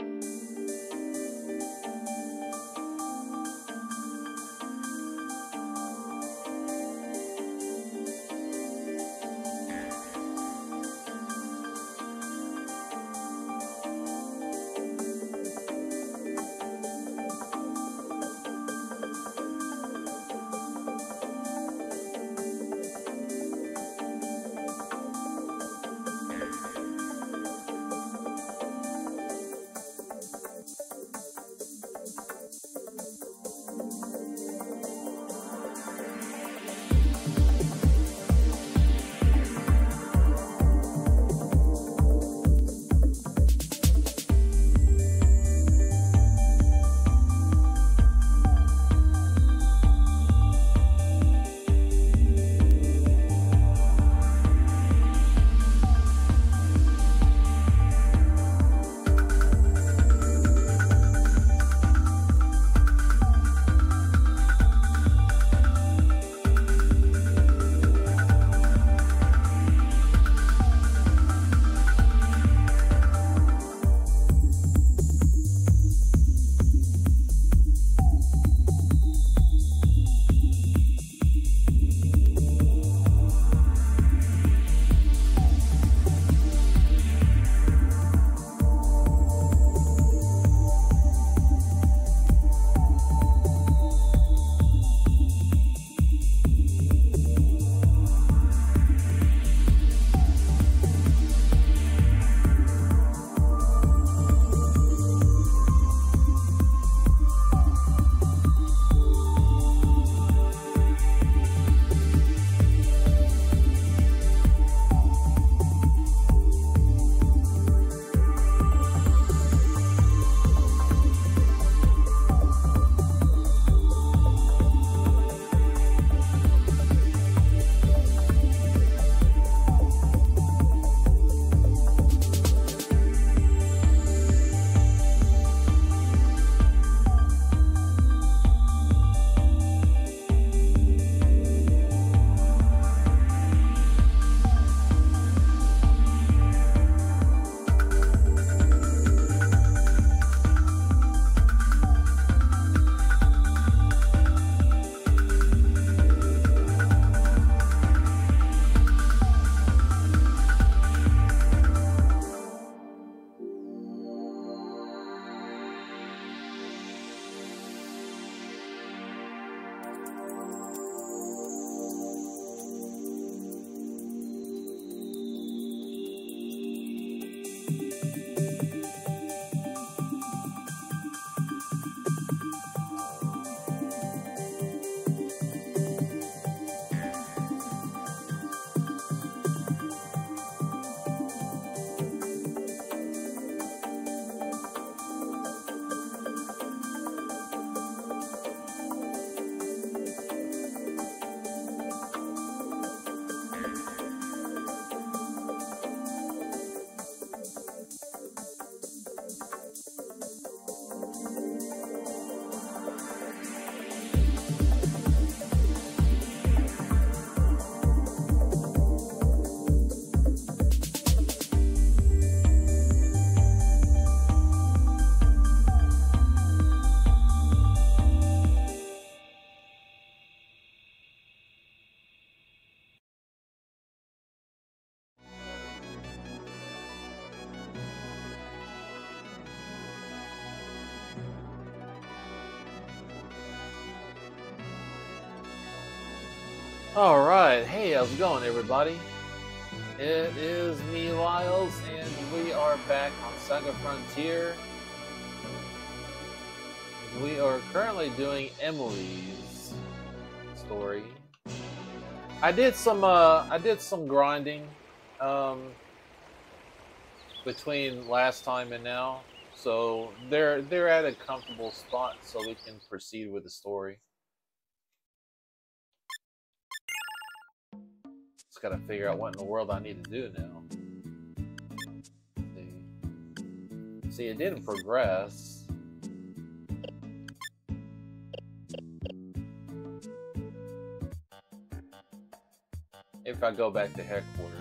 Alright, hey, how's it going, everybody? It is me, Lyles, and we are back on Saga Frontier. We are currently doing Emily's story. I did some grinding between last time and now, so they're at a comfortable spot, so we can proceed with the story. Just gotta figure out what in the world I need to do now. See, it didn't progress. If I go back to headquarters.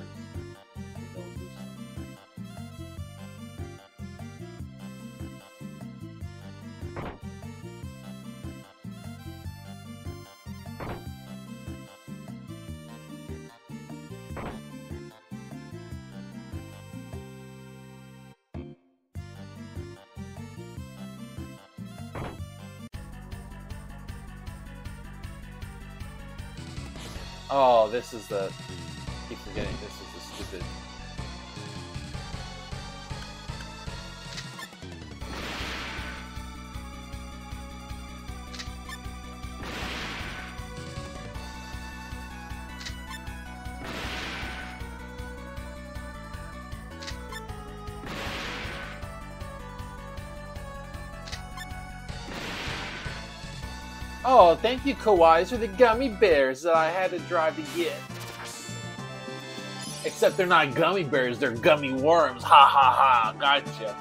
Oh, this is the... keep forgetting, this is the stupid... Oh, thank you, Kawais, for the gummy bears that I had to drive to get. Except they're not gummy bears, they're gummy worms. Ha ha ha, gotcha.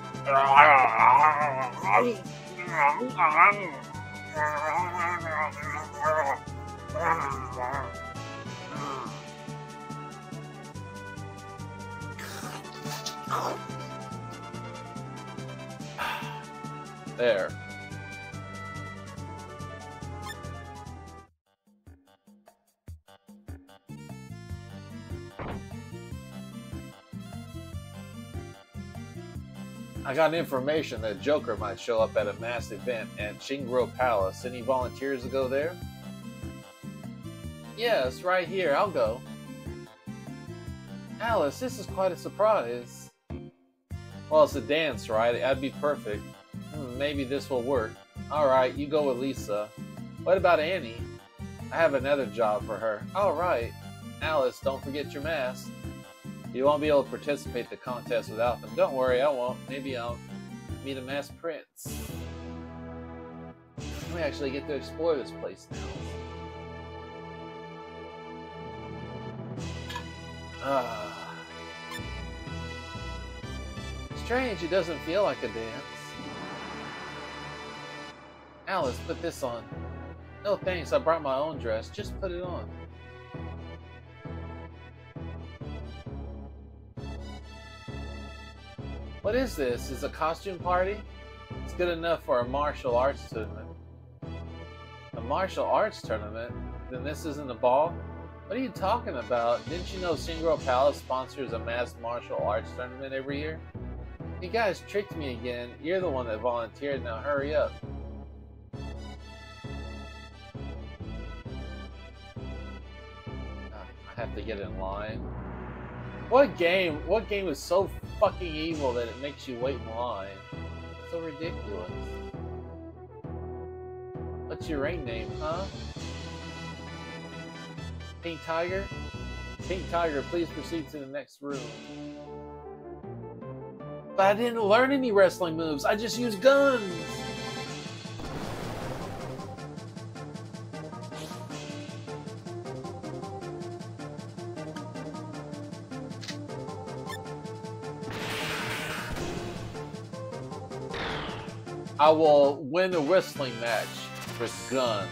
There. I got information that Joker might show up at a mass event at Shingro Palace. Any volunteers to go there? Yes, right here. I'll go. Alice, this is quite a surprise. Well, it's a dance, right? That'd be perfect. Maybe this will work. Alright, you go with Lisa. What about Annie? I have another job for her. Alright. Alice, don't forget your mask. You won't be able to participate in the contest without them. Don't worry, I won't. Maybe I'll meet a masked prince. We actually get to explore this place now. Strange, it doesn't feel like a dance. Alice, put this on. No thanks, I brought my own dress. Just put it on. What is this? Is it a costume party? It's good enough for a martial arts tournament. A martial arts tournament? Then this isn't a ball? What are you talking about? Didn't you know Shingro Palace sponsors a mass martial arts tournament every year? You guys tricked me again. You're the one that volunteered. Now hurry up. I have to get in line. What game is so fucking evil that it makes you wait in line? So ridiculous. What's your ring name, huh? Pink Tiger? Pink Tiger, please proceed to the next room. But I didn't learn any wrestling moves. I just used guns. I will win a wrestling match with guns.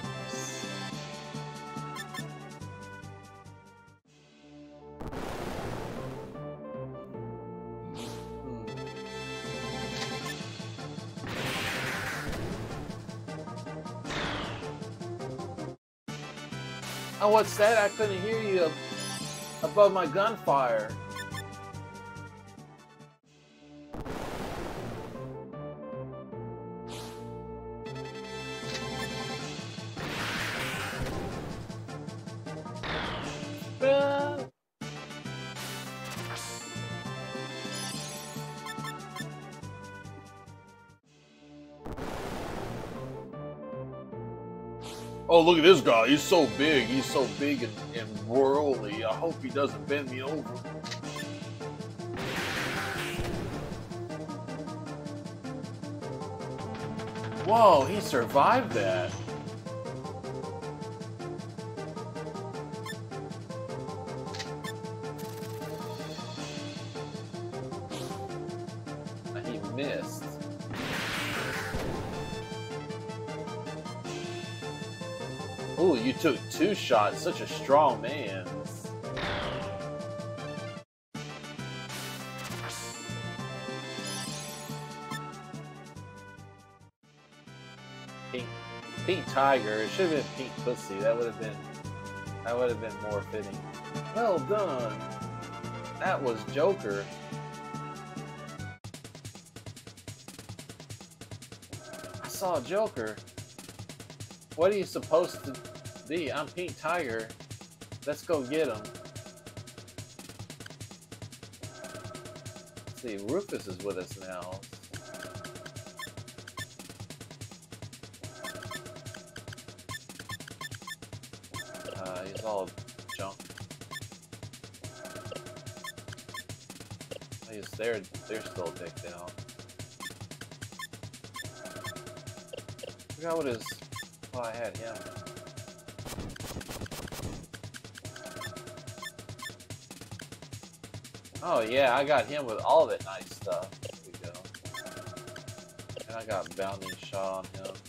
Oh, what's that? I couldn't hear you above my gunfire. Oh, look at this guy. He's so big. He's so big and worldly. I hope he doesn't bend me over. Whoa, he survived that. He missed. Ooh, you took 2 shots. Such a strong man. Pink Tiger. It should have been Pink Pussy. That would have been more fitting. Well done. That was Joker. I saw Joker. What are you supposed to be? I'm Pink Tiger. Let's go get him. Let's see, Rufus is with us now. He's all junk. I guess they're still dicked out. I forgot what his. Oh, I had him. Oh yeah, I got him with all that nice stuff. There we go. And I got bounding shot on him.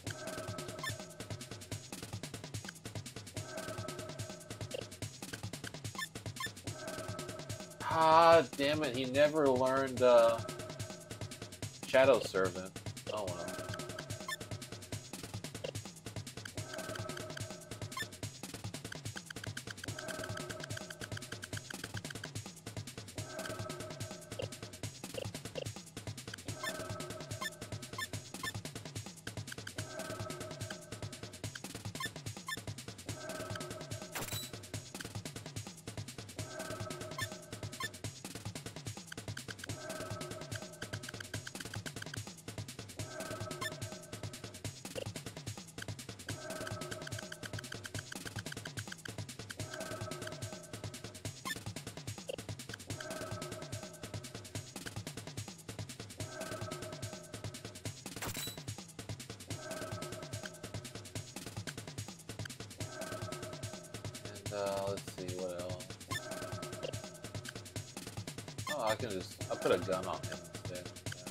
Ah, damn it, he never learned Shadow Servant. Oh well. Let's see what else. Oh, I put a gun on him instead.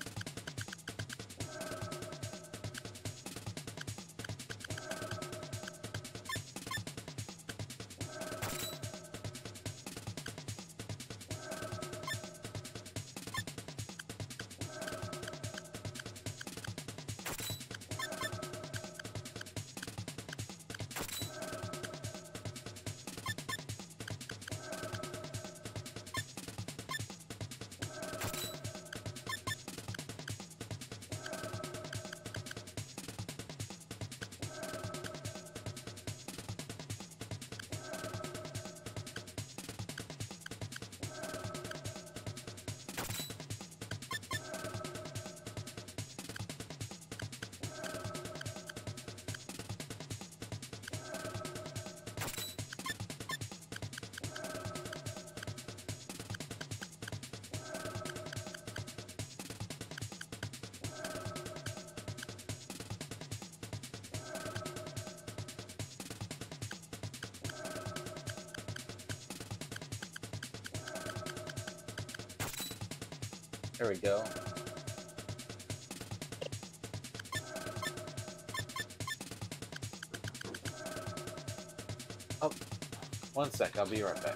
There we go. Oh, 1 sec, I'll be right back.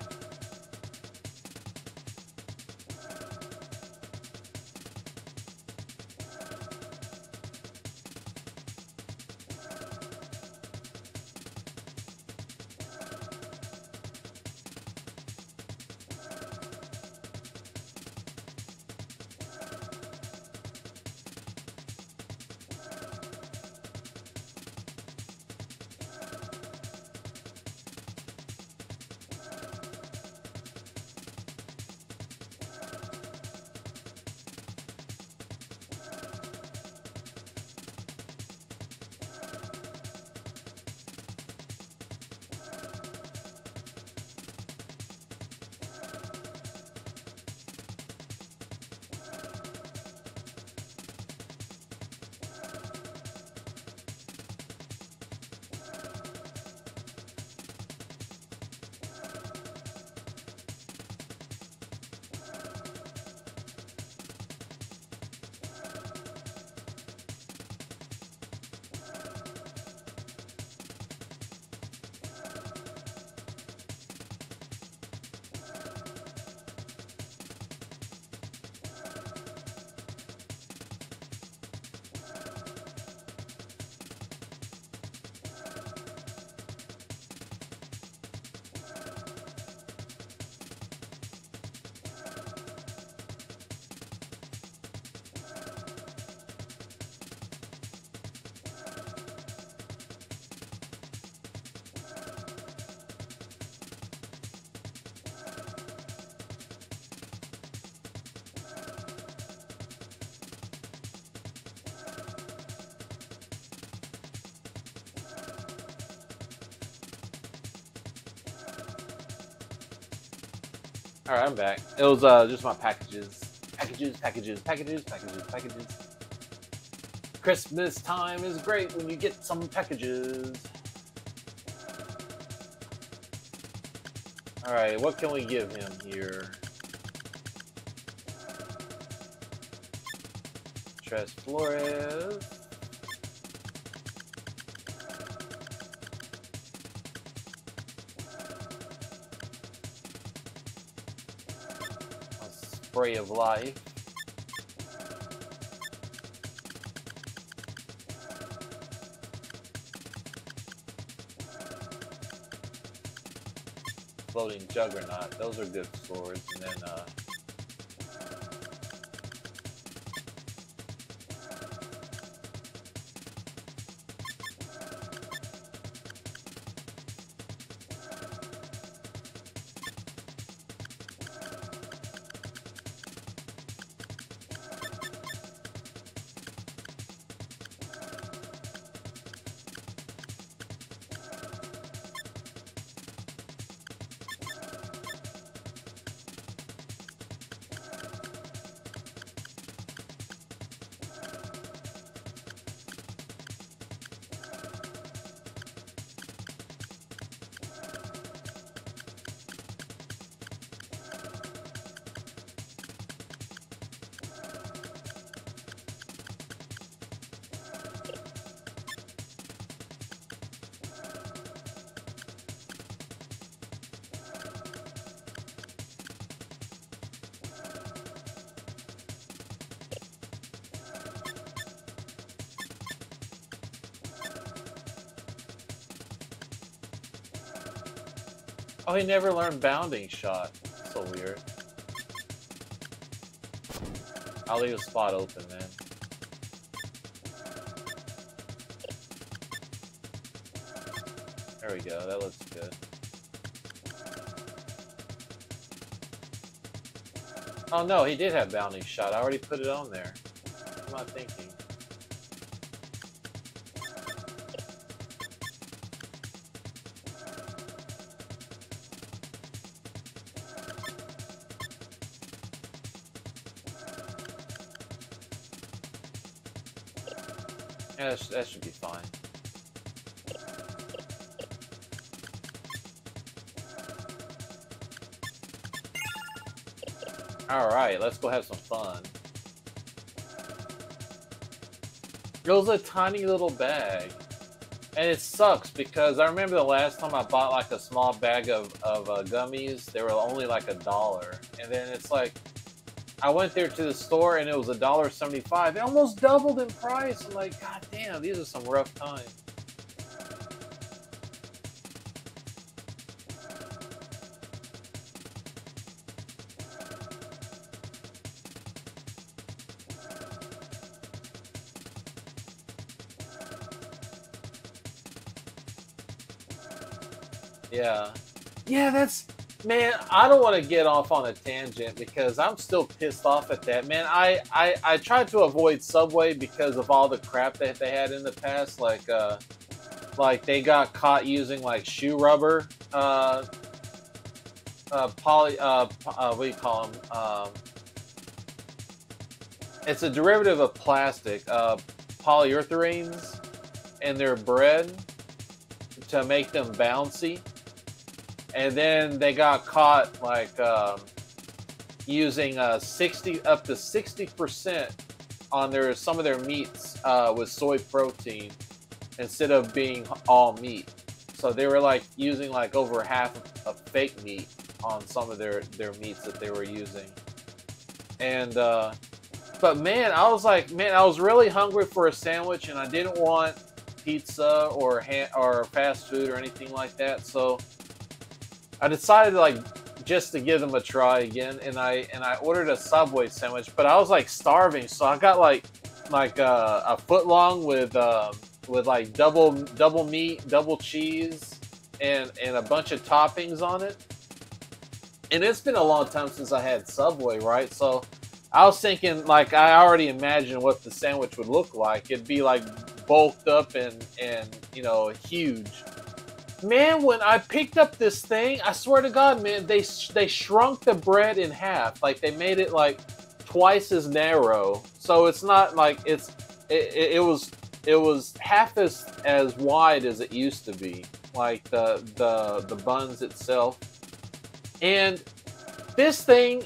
Alright, I'm back. It was just my packages. Packages. Christmas time is great when you get some packages. Alright, what can we give him here? Tres Flores. A spray of life. Floating Juggernaut. Those are good swords. And then, oh, he never learned Bounding Shot. So weird. I'll leave a spot open then. There we go, that looks good. Oh no, he did have Bounding Shot. I already put it on there. What am I thinking? Yeah, that should be fine. Alright, let's go have some fun. It was a tiny little bag. And it sucks because I remember the last time I bought like a small bag of gummies, they were only like $1. And then it's like, I went there to the store and it was $1.75. It almost doubled in price. I'm like, God damn, these are some rough times. Yeah. Yeah, that's... Man, I don't want to get off on a tangent because I'm still pissed off at that. Man, I tried to avoid Subway because of all the crap that they had in the past. Like they got caught using like shoe rubber, what do you call them? It's a derivative of plastic, polyurethanes in their bread to make them bouncy. And then they got caught like using up to 60% on some of their meats with soy protein instead of being all meat. So they were like using like over half of fake meat on some of their meats that they were using. And but man, I was like, man, I was really hungry for a sandwich and I didn't want pizza or fast food or anything like that. So I decided just to give them a try again, and I ordered a Subway sandwich, but I was like starving, so I got like a foot long with like double meat, double cheese, and a bunch of toppings on it. And it's been a long time since I had Subway, right? So I was thinking, like, I already imagined what the sandwich would look like. It'd be like bulked up and you know, huge. Man, when I picked up this thing, I swear to God, man, they shrunk the bread in half. Like they made it like twice as narrow. So it's not like it was half as wide as it used to be. Like the buns itself. And this thing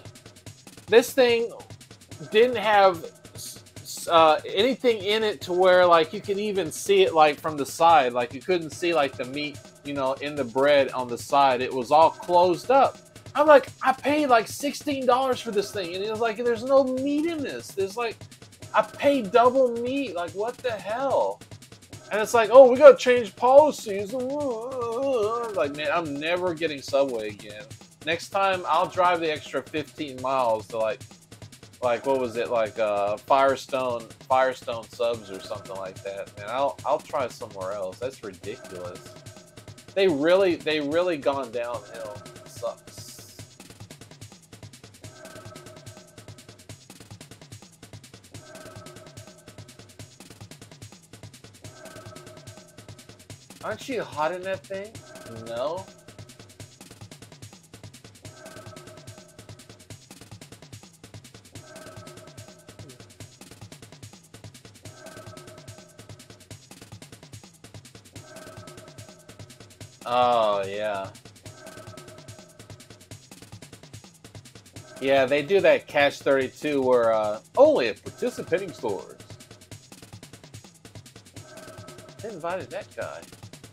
didn't have anything in it to where like you could even see it like from the side. Like you couldn't see like the meat, you know, in the bread on the side. It was all closed up. I'm like, I paid like $16 for this thing, and it was like, there's no meat in this. There's like, I paid double meat. Like, what the hell? And it's like, oh, we gotta change policies. Like, man, I'm never getting Subway again. Next time, I'll drive the extra 15 miles to like what was it, like Firestone Subs or something like that. Man, I'll try somewhere else. That's ridiculous. They really gone downhill. It sucks. Aren't you hot in that thing? No. Oh, yeah. Yeah, they do that catch-32 where, only at participating stores. They invited that guy.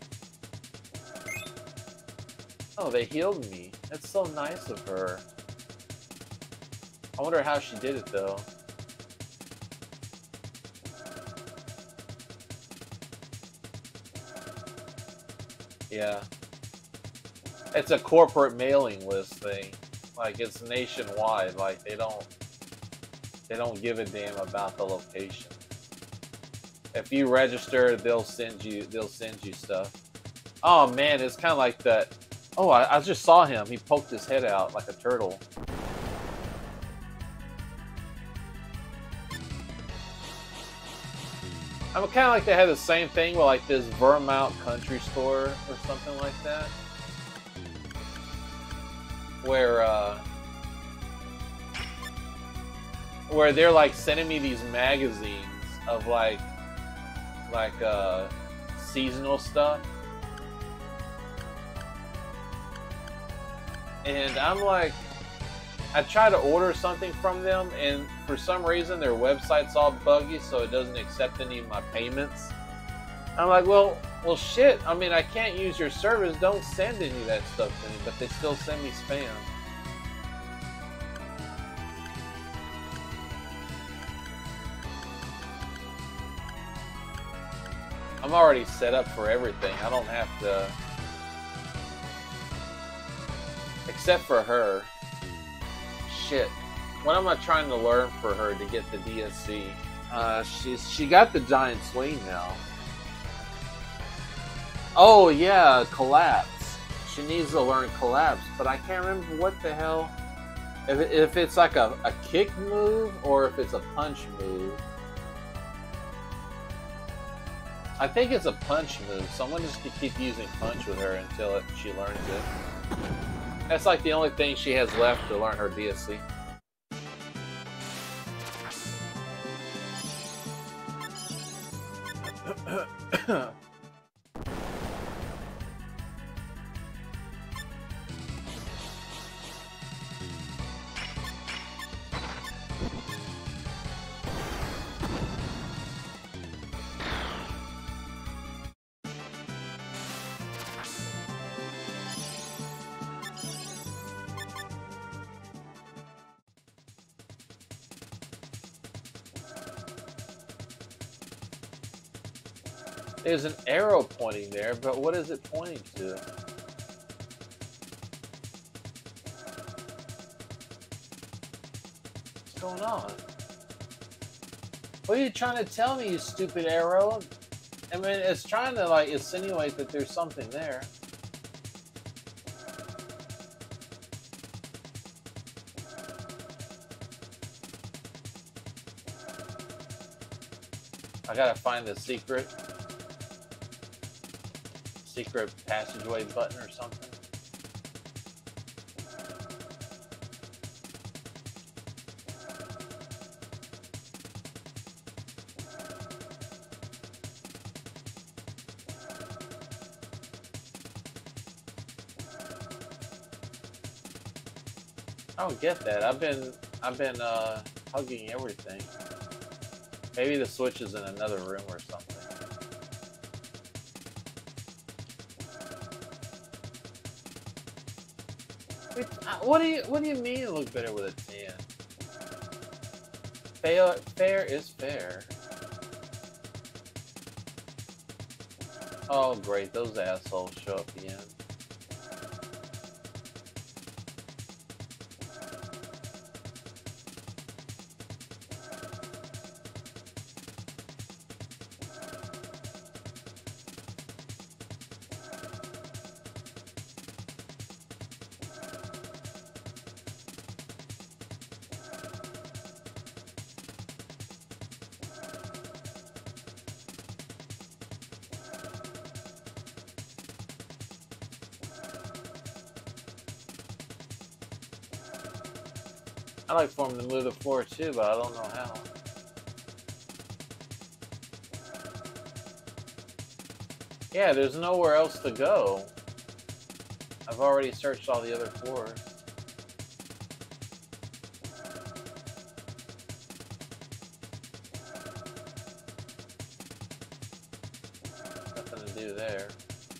Oh, they healed me. That's so nice of her. I wonder how she did it, though. Yeah. It's a corporate mailing list thing. Like, it's nationwide. Like, they don't give a damn about the location. If you register, they'll send you stuff. Oh man, it's kind of like that. Oh, I just saw him. He poked his head out like a turtle. I'm kind of like they had the same thing with like this Vermont country store or something like that, where they're like sending me these magazines of like seasonal stuff, and I'm like, I try to order something from them, and for some reason their website's all buggy, so it doesn't accept any of my payments. I'm like, well, shit. I mean, I can't use your service. Don't send any of that stuff to me, but they still send me spam. I'm already set up for everything. I don't have to, except for her. Shit. What am I trying to learn for her to get the DSC? She got the giant swing now. Oh yeah, collapse. She needs to learn collapse, but I can't remember what the hell. If it's like a kick move or if it's a punch move. I think it's a punch move, so I'm gonna just keep using punch with her until she learns it. That's like the only thing she has left to learn her DSC. There's an arrow pointing there, but what is it pointing to? What's going on? What are you trying to tell me, you stupid arrow? I mean, it's trying to like insinuate that there's something there. I gotta find the secret secret passageway button or something. I don't get that. I've been hugging everything. Maybe the switch is in another room or something. Wait, what do you mean it looks better with a 10? Fair is fair. Oh great, those assholes show up again. I like for him to move the floor too, but I don't know how. Yeah, there's nowhere else to go. I've already searched all the other floors. Nothing to do there.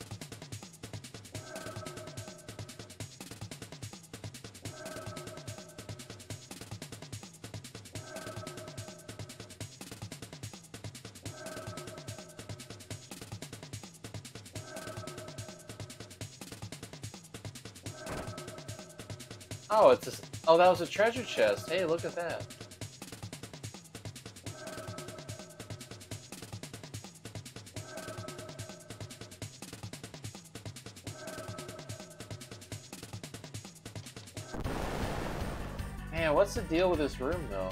Oh, oh, that was a treasure chest. Hey, look at that. Man, what's the deal with this room, though?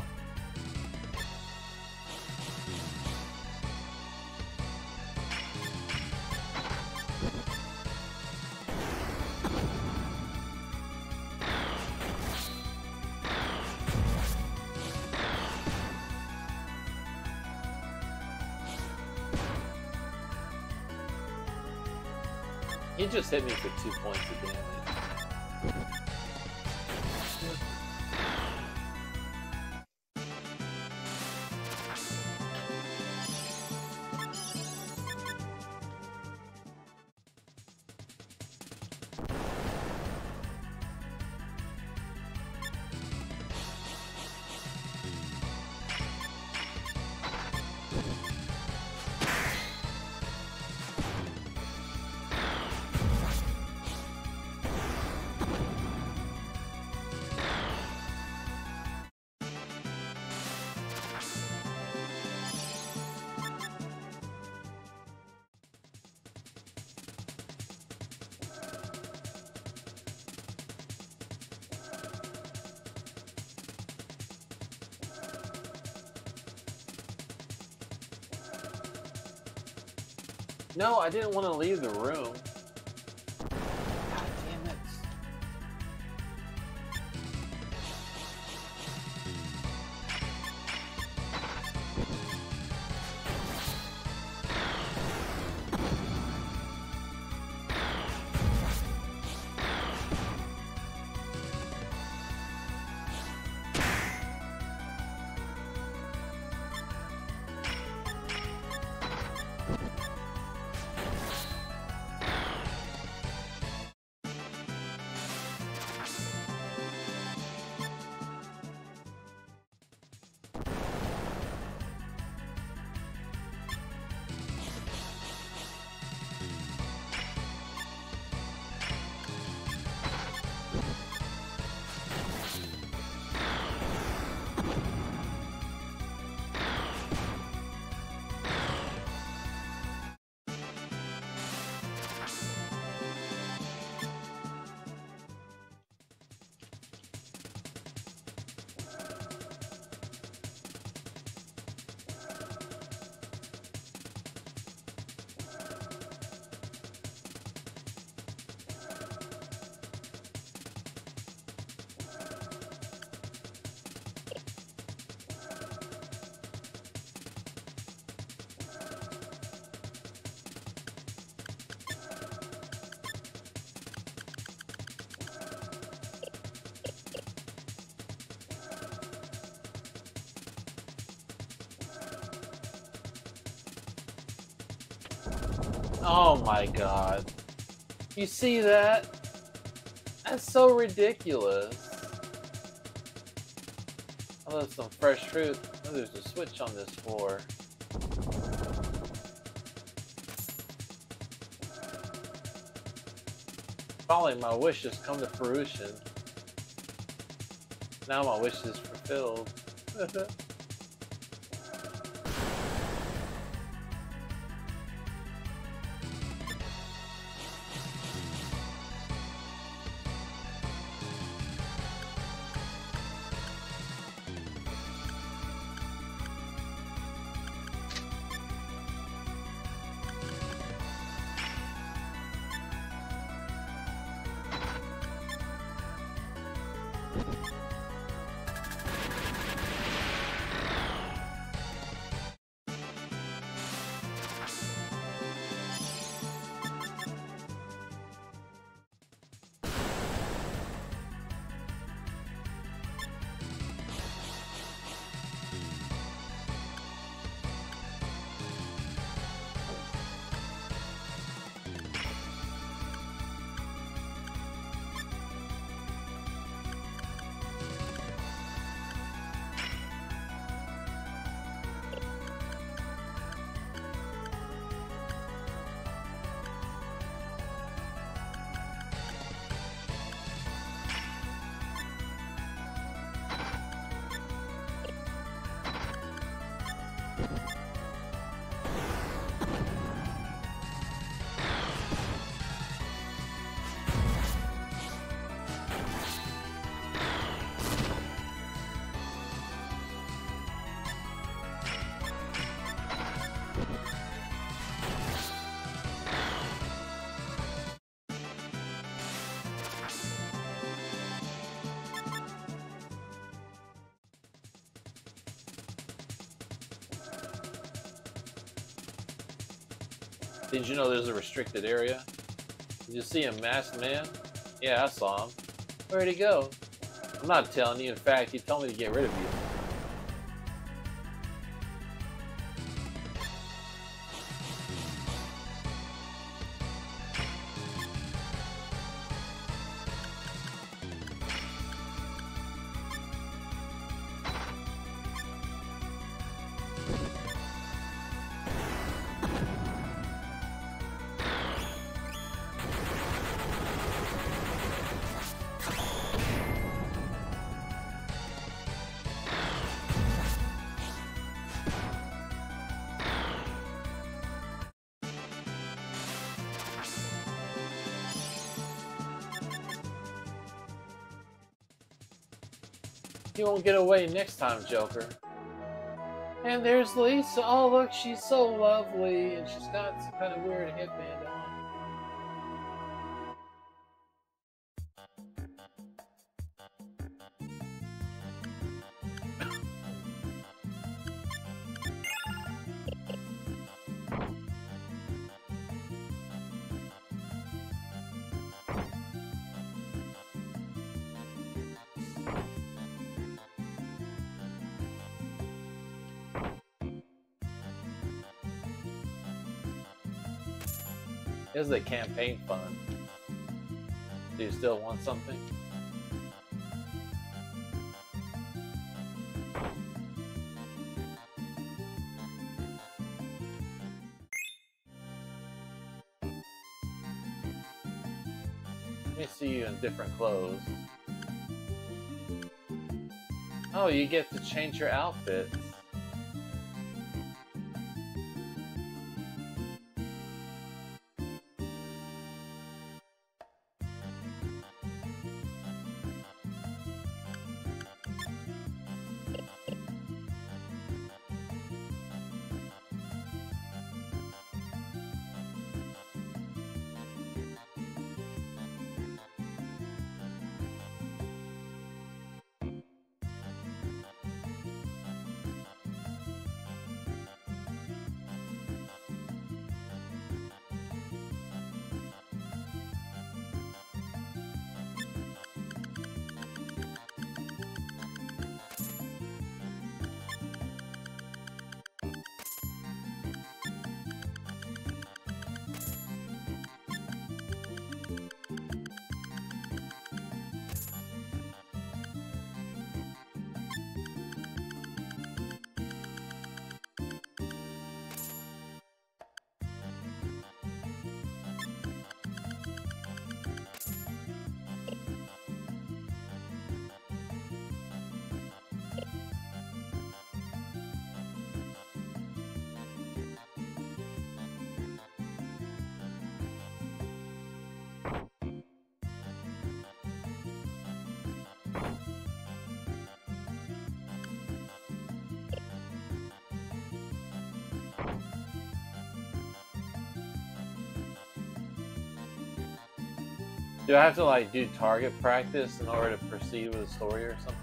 He just hit me for 2 points of damage. No, I didn't want to leave the room. God damn it. Oh my god. You see that? That's so ridiculous. Oh, there's some fresh fruit. Oh, there's a switch on this floor. Finally, my wishes come to fruition. Now my wish is fulfilled. Did you know there's a restricted area? Did you see a masked man? Yeah, I saw him. Where'd he go? I'm not telling you. In fact, he told me to get rid of you. You won't get away next time, Joker. And there's Lisa. Oh, look, she's so lovely. And she's got some kind of weird headband on. This is a campaign fund. Do you still want something? Let me see you in different clothes. Oh, you get to change your outfits. Do I have to like do target practice in order to proceed with the story or something?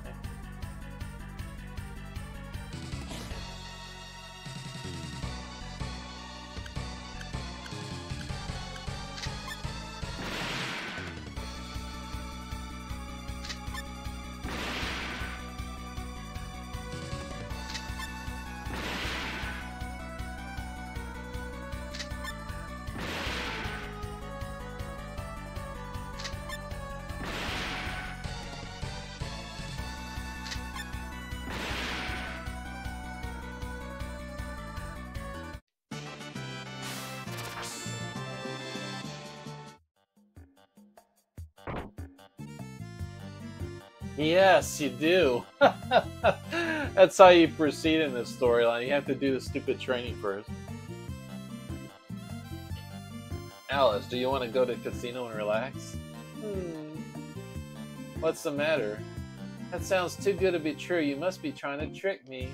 Yes, you do. That's how you proceed in this storyline. You have to do the stupid training first. Alice, do you want to go to the casino and relax? What's the matter? That sounds too good to be true. You must be trying to trick me.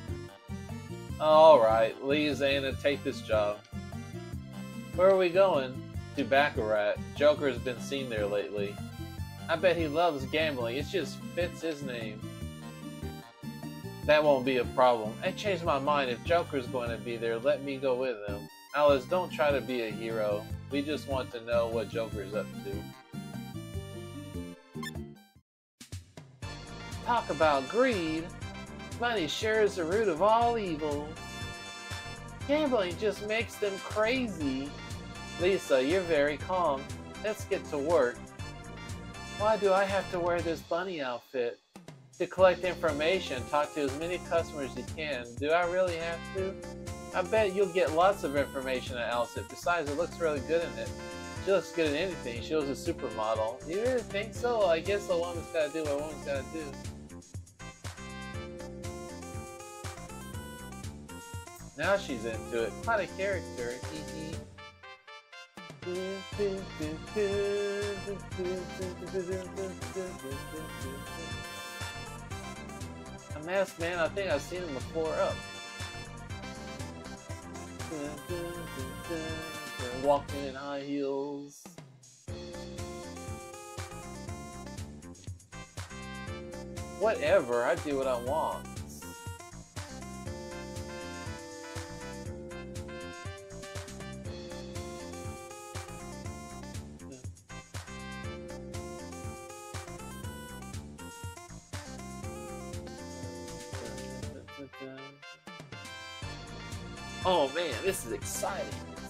Alright, Lee's Anna, take this job. Where are we going? To Baccarat. Joker's been seen there lately. I bet he loves gambling. It just fits his name. That won't be a problem. I changed my mind. If Joker's going to be there, let me go with him. Alice, don't try to be a hero. We just want to know what Joker's up to. Talk about greed. Money sure is the root of all evil. Gambling just makes them crazy. Lisa, you're very calm. Let's get to work. Why do I have to wear this bunny outfit? To collect information, talk to as many customers as you can. Do I really have to? I bet you'll get lots of information at Outfit. Besides, it looks really good in it. She looks good in anything. She was a supermodel. You really think so? I guess a woman's gotta do what a woman's gotta do. Now she's into it. Quite a character. A masked man, I think I've seen him before. Up. Walking in high heels. Whatever, I do what I want. Oh man, this is exciting.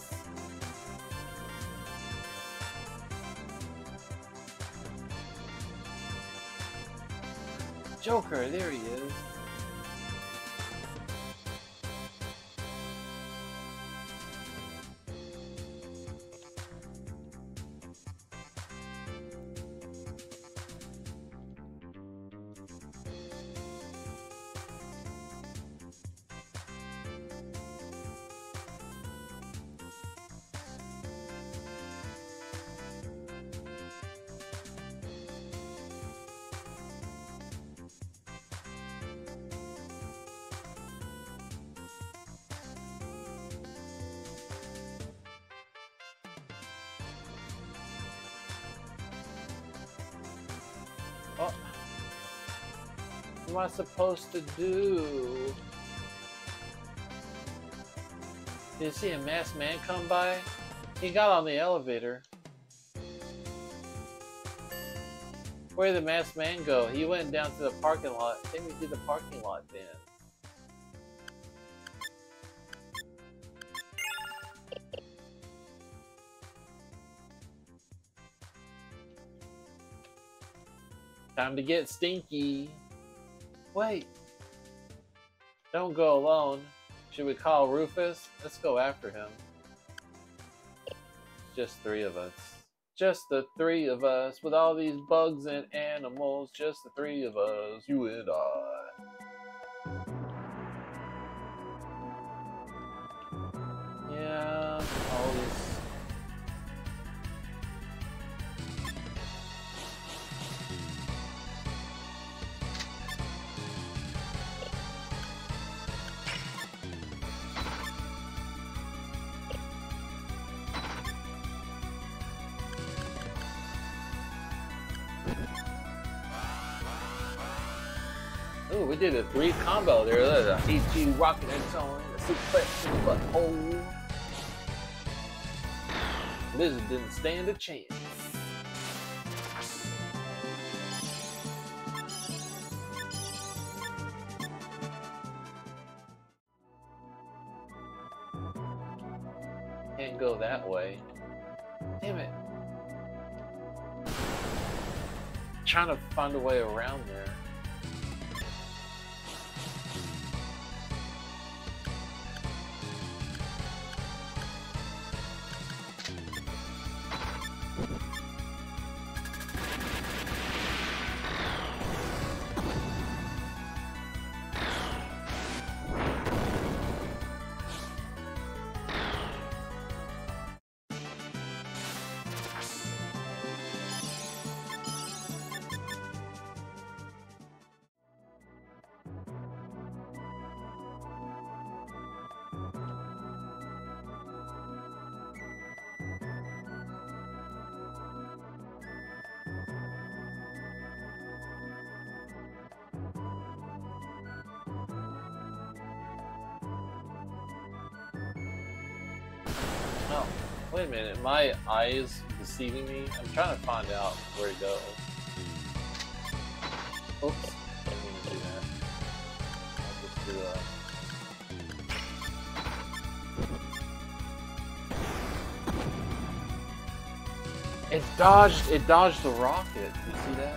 Joker, there he is. Oh. What am I supposed to do? Did you see a masked man come by? He got on the elevator. Where did the masked man go? He went down to the parking lot. Take me to the parking lot then. Time to get stinky. Wait. Don't go alone. Should we call Rufus? Let's go after him. Just three of us. Just the three of us. With all these bugs and animals. Just the three of us. You and I. Yeah. All these... Ooh, we did a 3 combo there. Look, a HG rocking and towing, a suplex in the butthole. Lizard didn't stand a chance. Can't go that way. Damn it. Trying to find a way around there. Oh, wait a minute. My eyes deceiving me? I'm trying to find out where to go. Oops. Didn't mean to do that. I'll just do It dodged the rocket. You see that?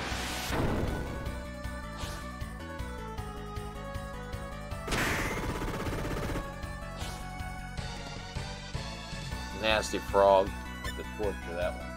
Nasty frog. I have to torture that one.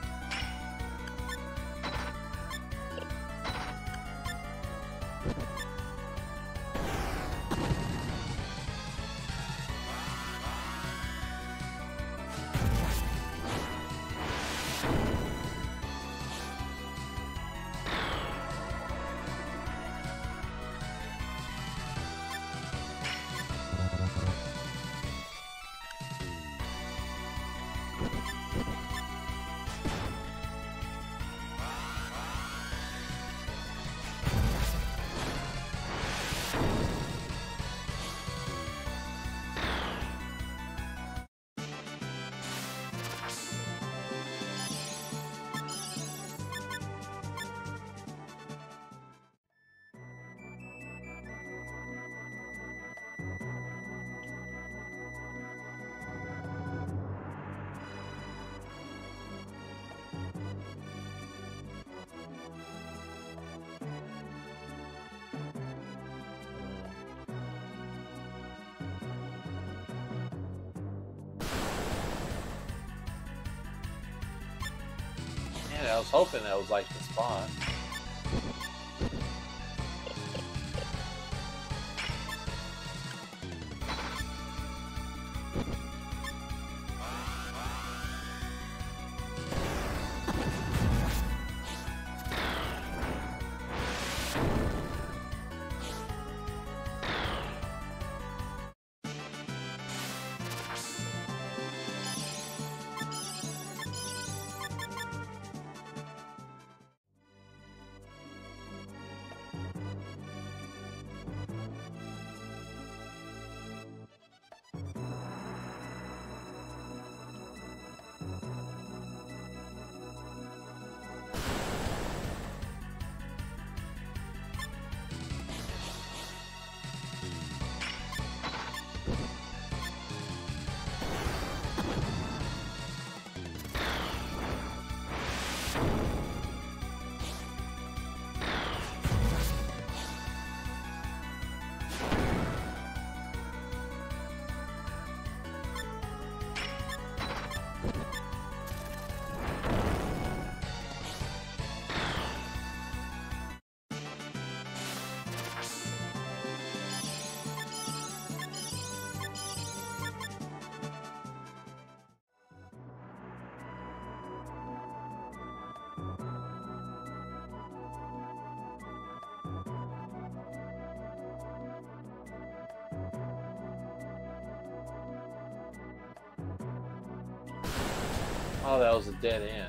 I was hoping that was like the spot. Oh, that was a dead end.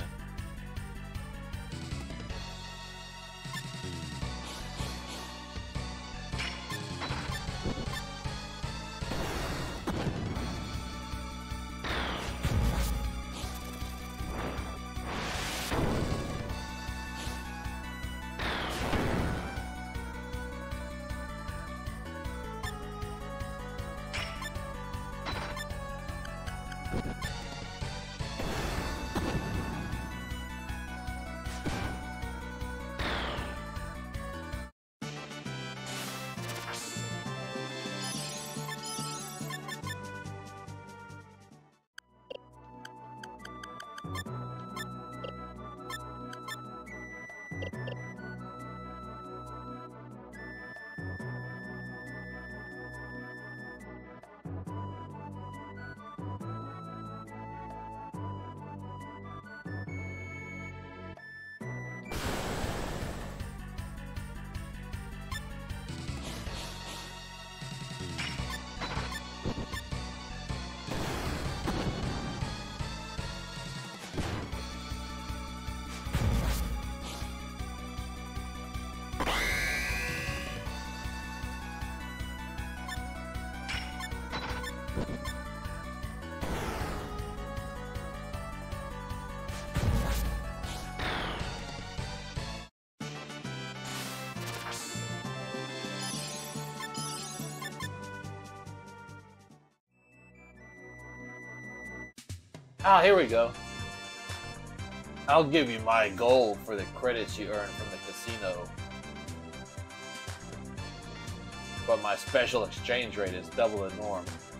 Ah, here we go. I'll give you my gold for the credits you earn from the casino. But my special exchange rate is double the norm.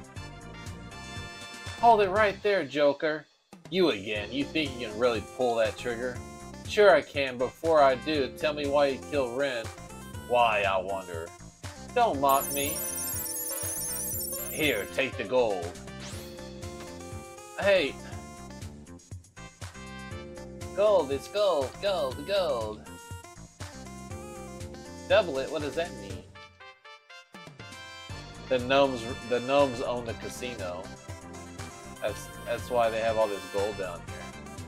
Hold it right there, Joker. You again. You think you can really pull that trigger? Sure I can. Before I do, tell me why you killed Ren. Why, I wonder. Don't mock me. Here, take the gold. Hey. Gold, it's gold, gold, gold. Double it, what does that mean? The gnomes own the casino. That's why they have all this gold down here.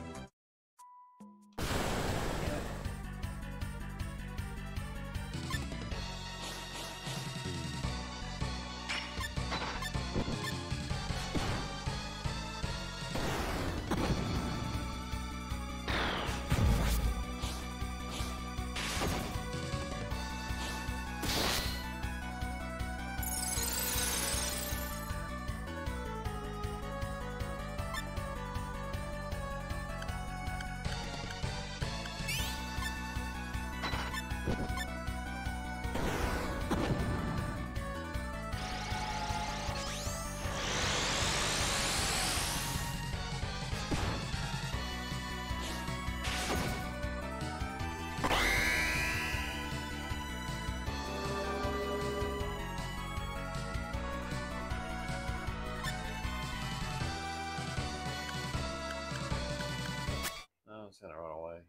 It's gonna run away.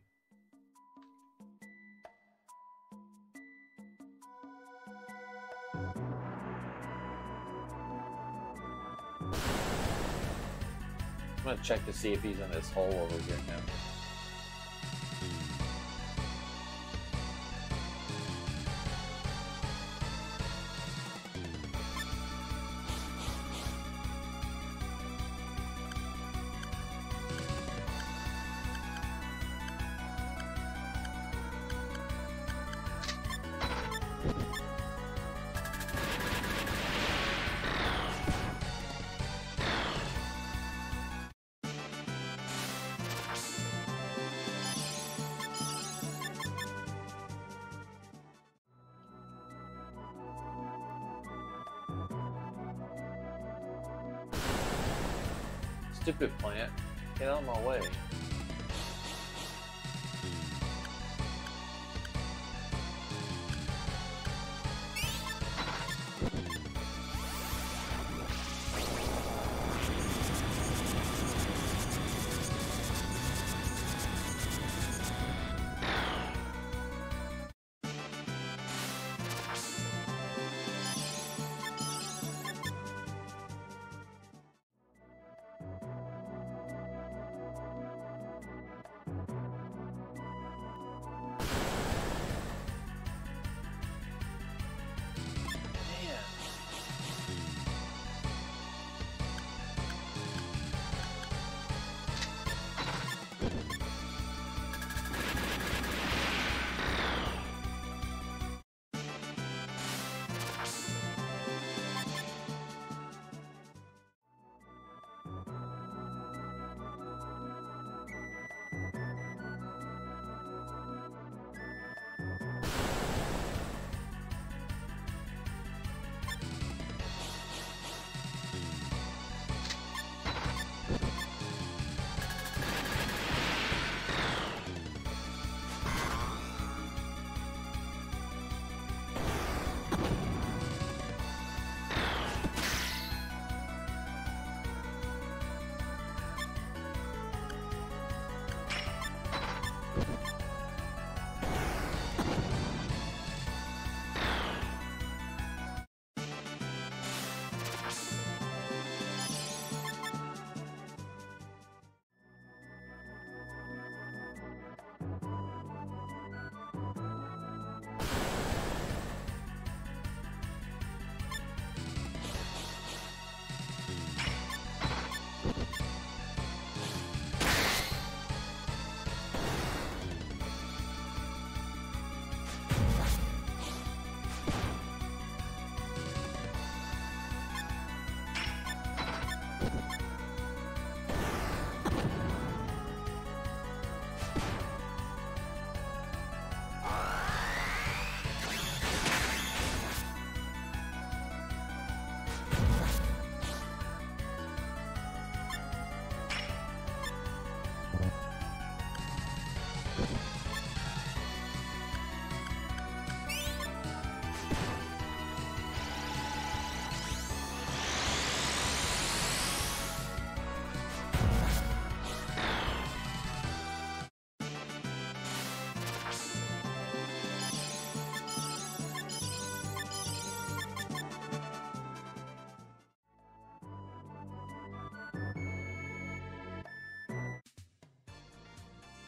I'm gonna check to see if he's in this hole over here now. Stupid plant, get out of my way.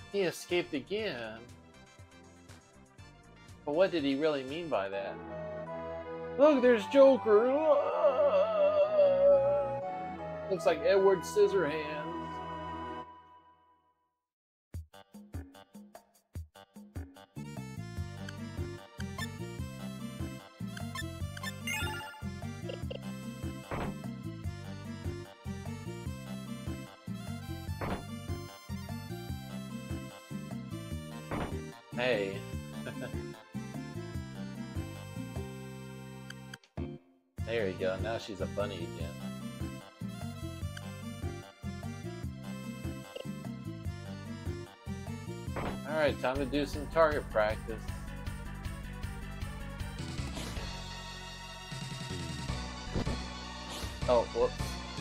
He escaped again. But what did he really mean by that? Look, there's Joker! Looks like Edward Scissorhands. Hey. There you go, now she's a bunny again. Alright, time to do some target practice. Oh, whoops.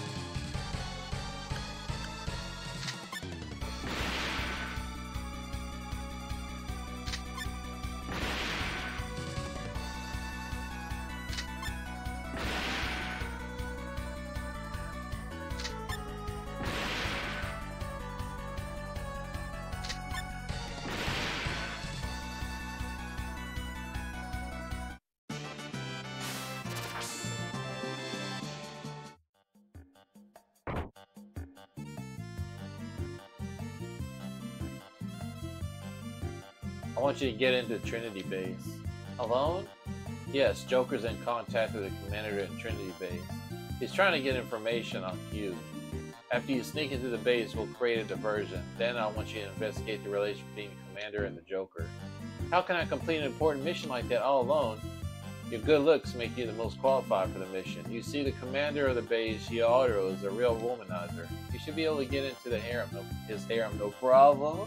I want you to get into Trinity Base. Alone? Yes, Joker's in contact with the commander at Trinity Base. He's trying to get information on Tues. After you sneak into the base, we'll create a diversion. Then I want you to investigate the relation between the commander and the Joker. How can I complete an important mission like that all alone? Your good looks make you the most qualified for the mission. You see, the commander of the base, Giotto, is a real womanizer. You should be able to get into the harem, his harem, no problem.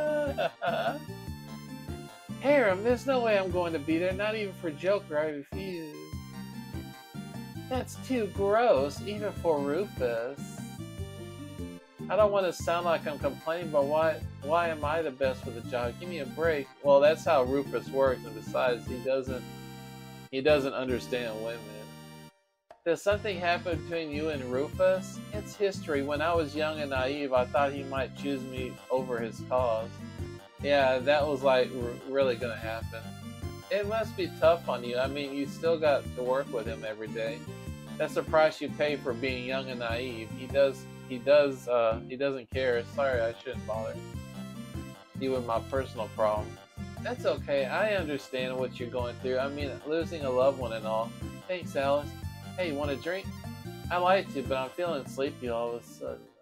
Harem? There's no way I'm going to be there, not even for Joker, I refuse. That's too gross, even for Rufus. I don't want to sound like I'm complaining, but why am I the best for the job? Give me a break. Well, that's how Rufus works, and besides, he doesn't understand women. Does something happen between you and Rufus? It's history. When I was young and naive, I thought he might choose me over his cause. Yeah, that was like really gonna happen. It must be tough on you. I mean, you still got to work with him every day. That's the price you pay for being young and naive. He doesn't care. Sorry, I shouldn't bother you with my personal problems. That's okay. I understand what you're going through. I mean, losing a loved one and all. Thanks, Alice. Hey, you want a drink? I like to, but I'm feeling sleepy all of a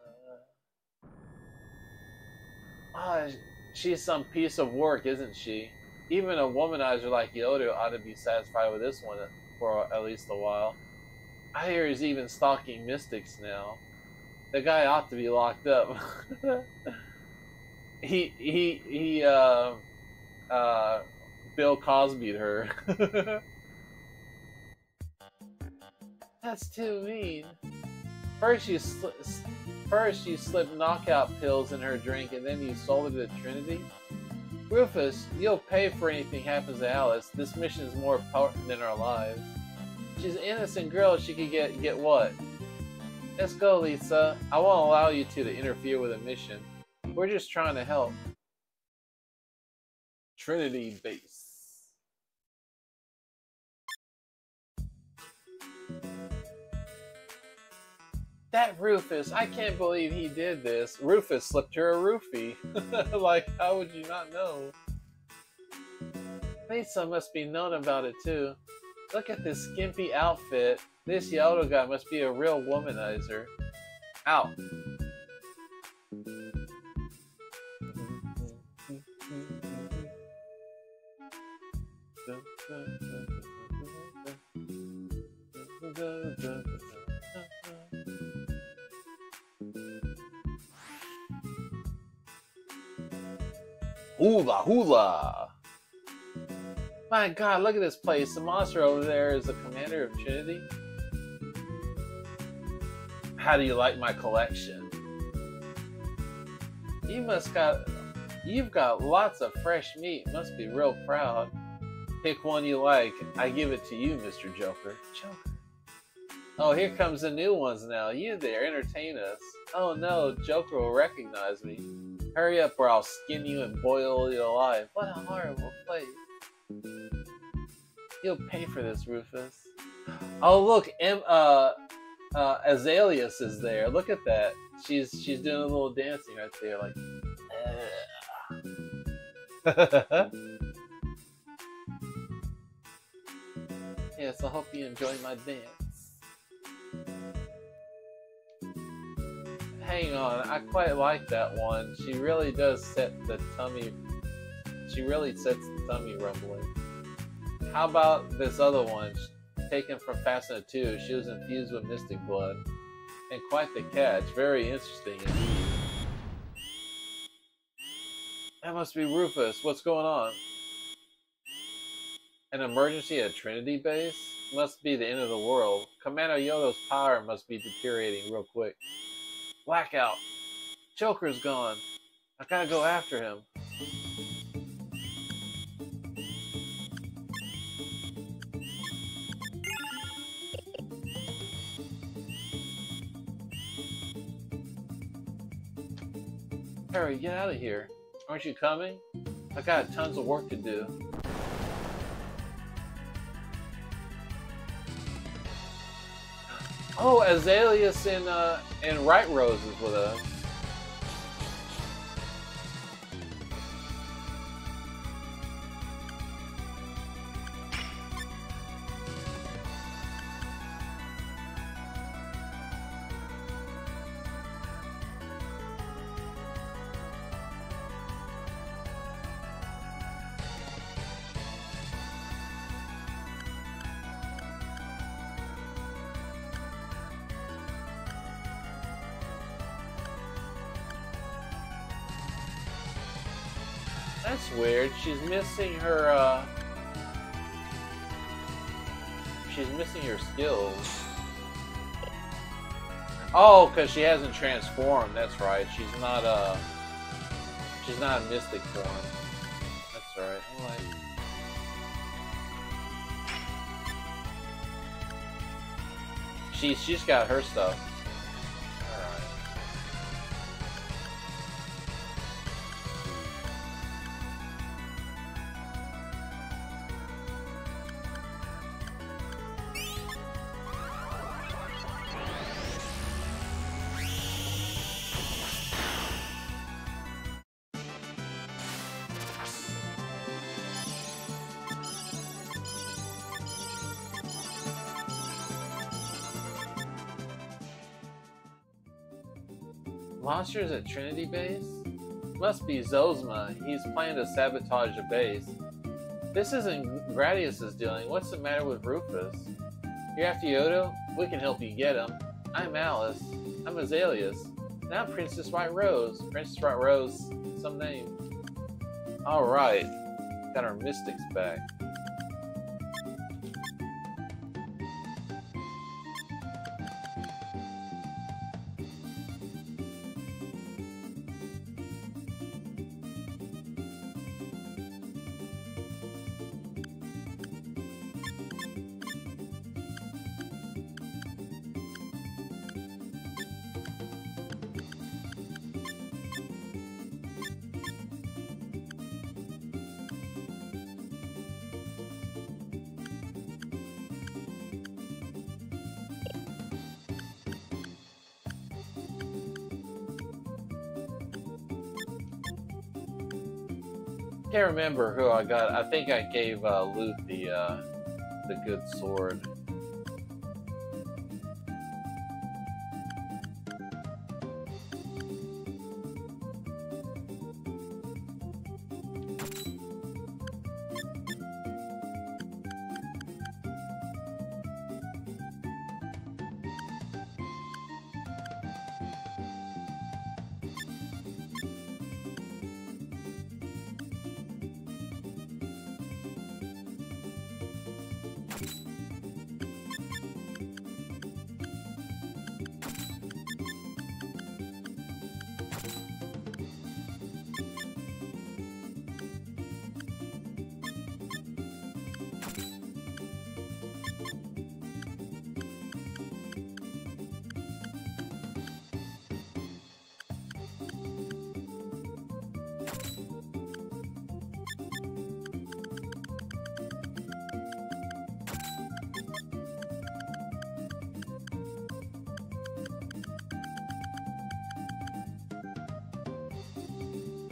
sudden. She's some piece of work, isn't she? Even a womanizer like Yoda ought to be satisfied with this one for at least a while. I hear he's even stalking mystics now. The guy ought to be locked up. Bill Cosby'd her. That's too mean. First you slipped knockout pills in her drink, and then you sold her to Trinity? Rufus, you'll pay for anything happens to Alice. This mission is more important than our lives. She's an innocent girl. She could get what? Let's go, Lisa. I won't allow you to interfere with a mission. We're just trying to help. Trinity Base. That Rufus, I can't believe he did this. Rufus slipped her a roofie. Like, how would you not know? Lisa must be known about it too. Look at this skimpy outfit. This Yoda guy must be a real womanizer. Ow. Hula hula! My god, look at this place. The monster over there is the commander of Trinity. How do you like my collection? You've got lots of fresh meat. Must be real proud. Pick one you like. I give it to you, Mr. Joker. Joker. Oh, here comes the new ones now. You there, entertain us. Oh no, Joker will recognize me. Hurry up or I'll skin you and boil you alive. What a horrible place. You'll pay for this, Rufus. Oh look, Azaleas is there. Look at that. She's doing a little dancing right there, like. Yes, I hope you enjoy my dance. Hang on, I quite like that one. She really does set the tummy. She really sets the tummy rumbling. How about this other one? Taken from Fast and the Tues. She was infused with mystic blood. And quite the catch. Very interesting indeed. That must be Rufus. What's going on? An emergency at Trinity Base? Must be the end of the world. Commander Yodo's power must be deteriorating real quick. Blackout. Choker's gone. I gotta go after him. Harry, get out of here. Aren't you coming? I got tons of work to do. Oh, Azaleas and Right Rose is with us. That's weird. She's missing her skills. Oh, because she hasn't transformed. That's right. She's not a mystic form. That's right. She's got her stuff. Monsters at Trinity Base? Must be Zozma. He's planning to sabotage the base. This isn't Gradius's doing. What's the matter with Rufus? You're after Yodo? We can help you get him. I'm Alice. I'm Azaleas. Now Princess White Rose. Princess White Rose, some name. Alright. Got our mystics back. Can't remember who I got. I think I gave Luke the good sword.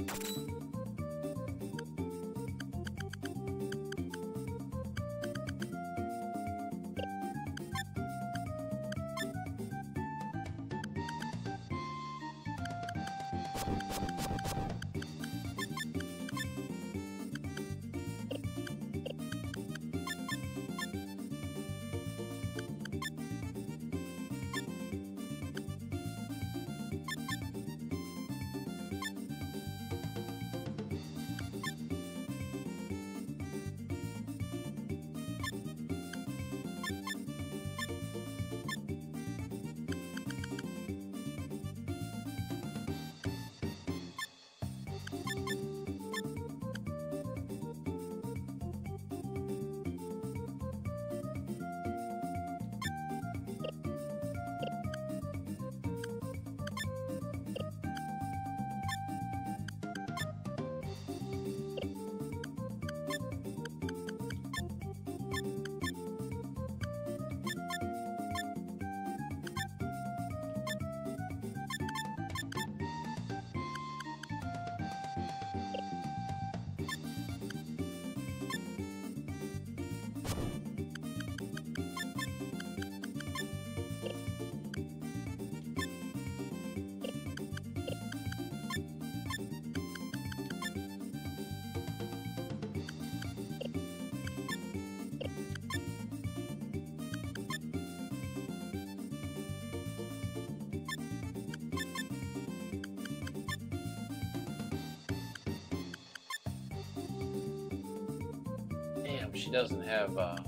Damn, she doesn't have, well,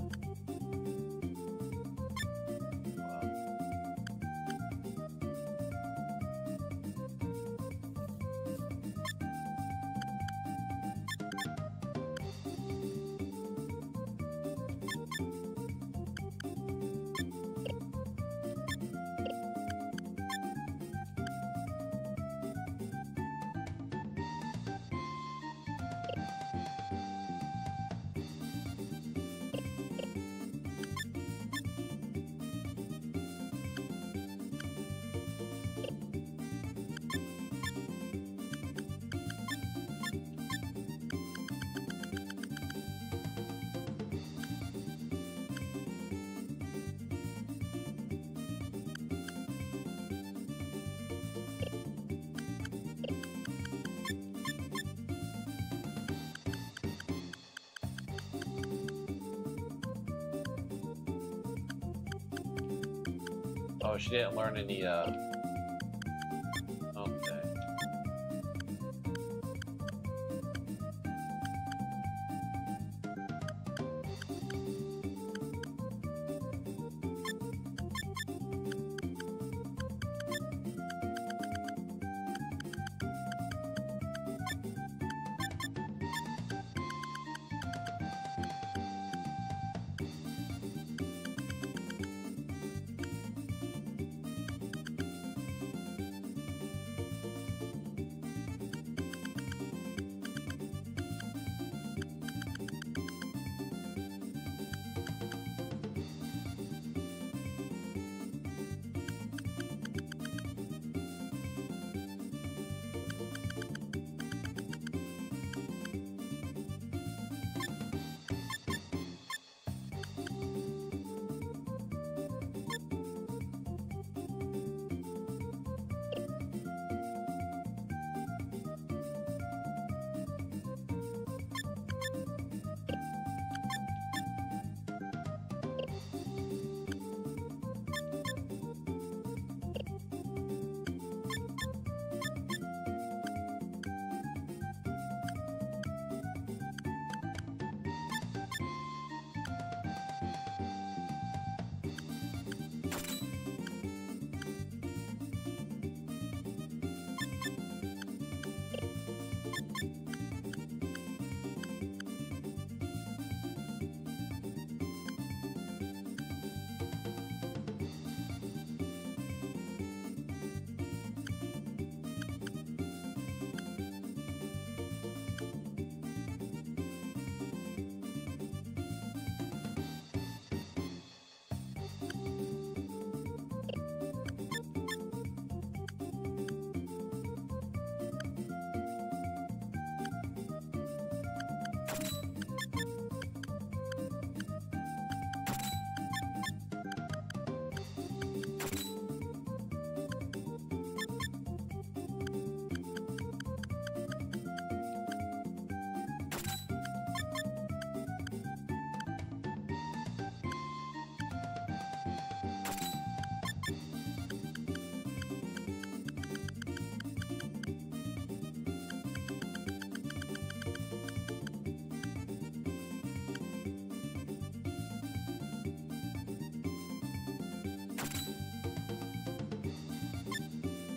oh, she didn't learn any, okay.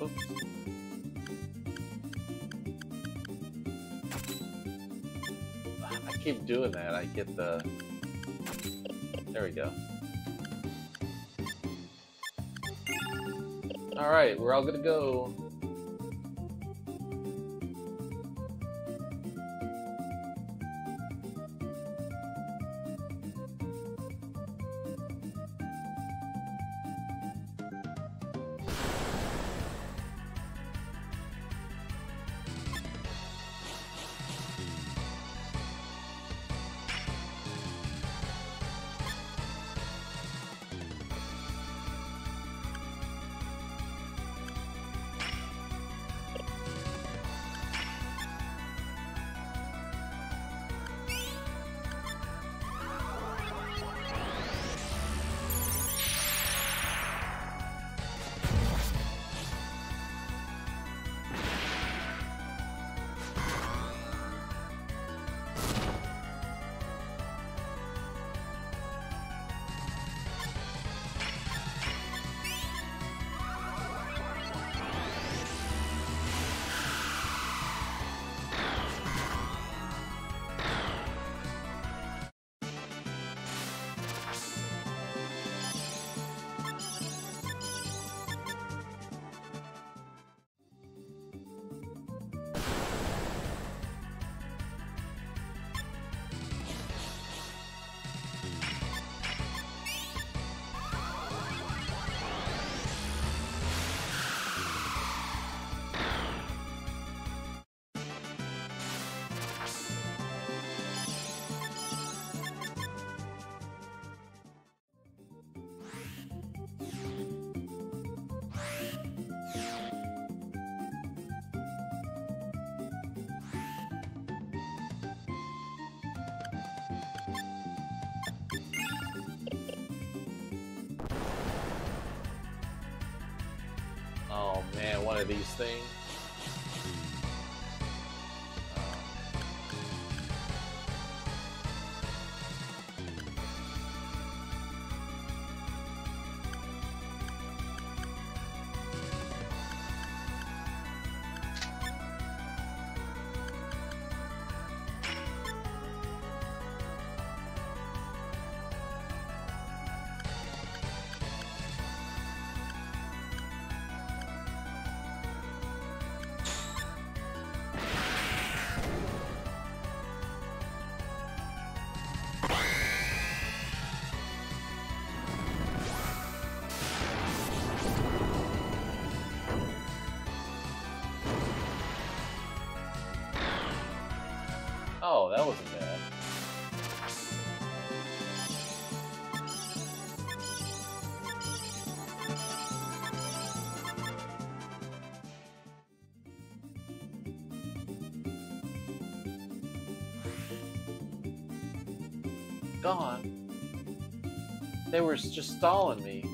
Oops. I keep doing that. I get the... There we go. Alright, we're all gonna go. Oh man, one of these things. Oh, that wasn't bad. Gone. They were just stalling me.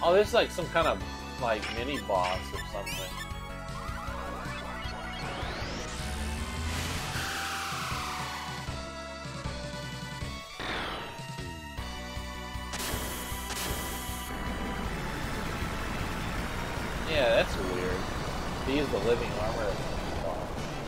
Oh, this is like some kind of like mini boss or something. Yeah, that's weird. He used the living armor as a boss.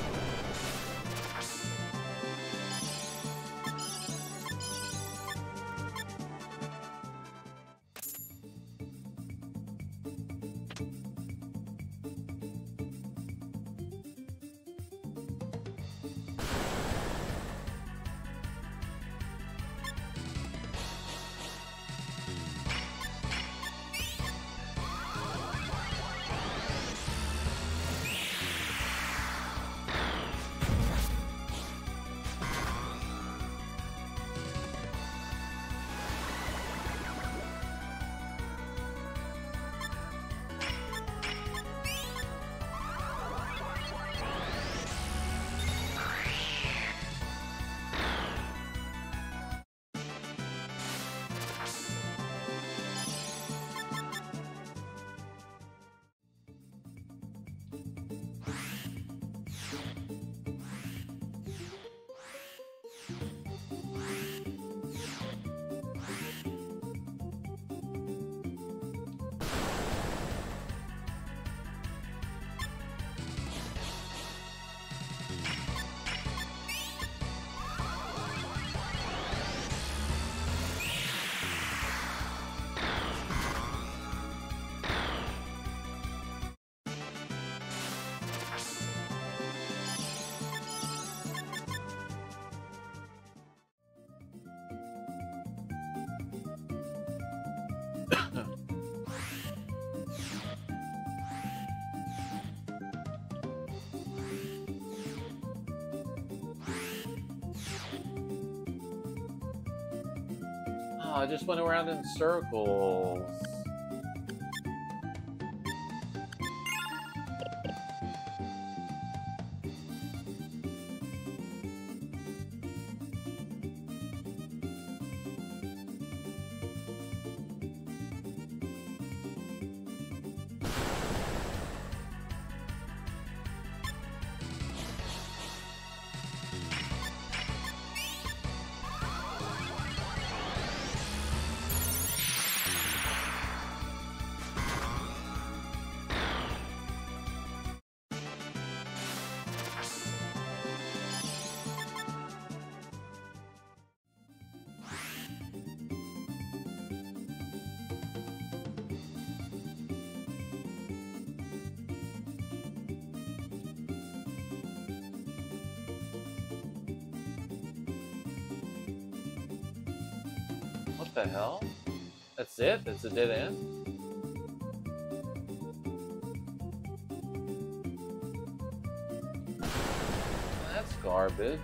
Oh, I just went around in circles. What the hell? That's it? That's a dead end? That's garbage.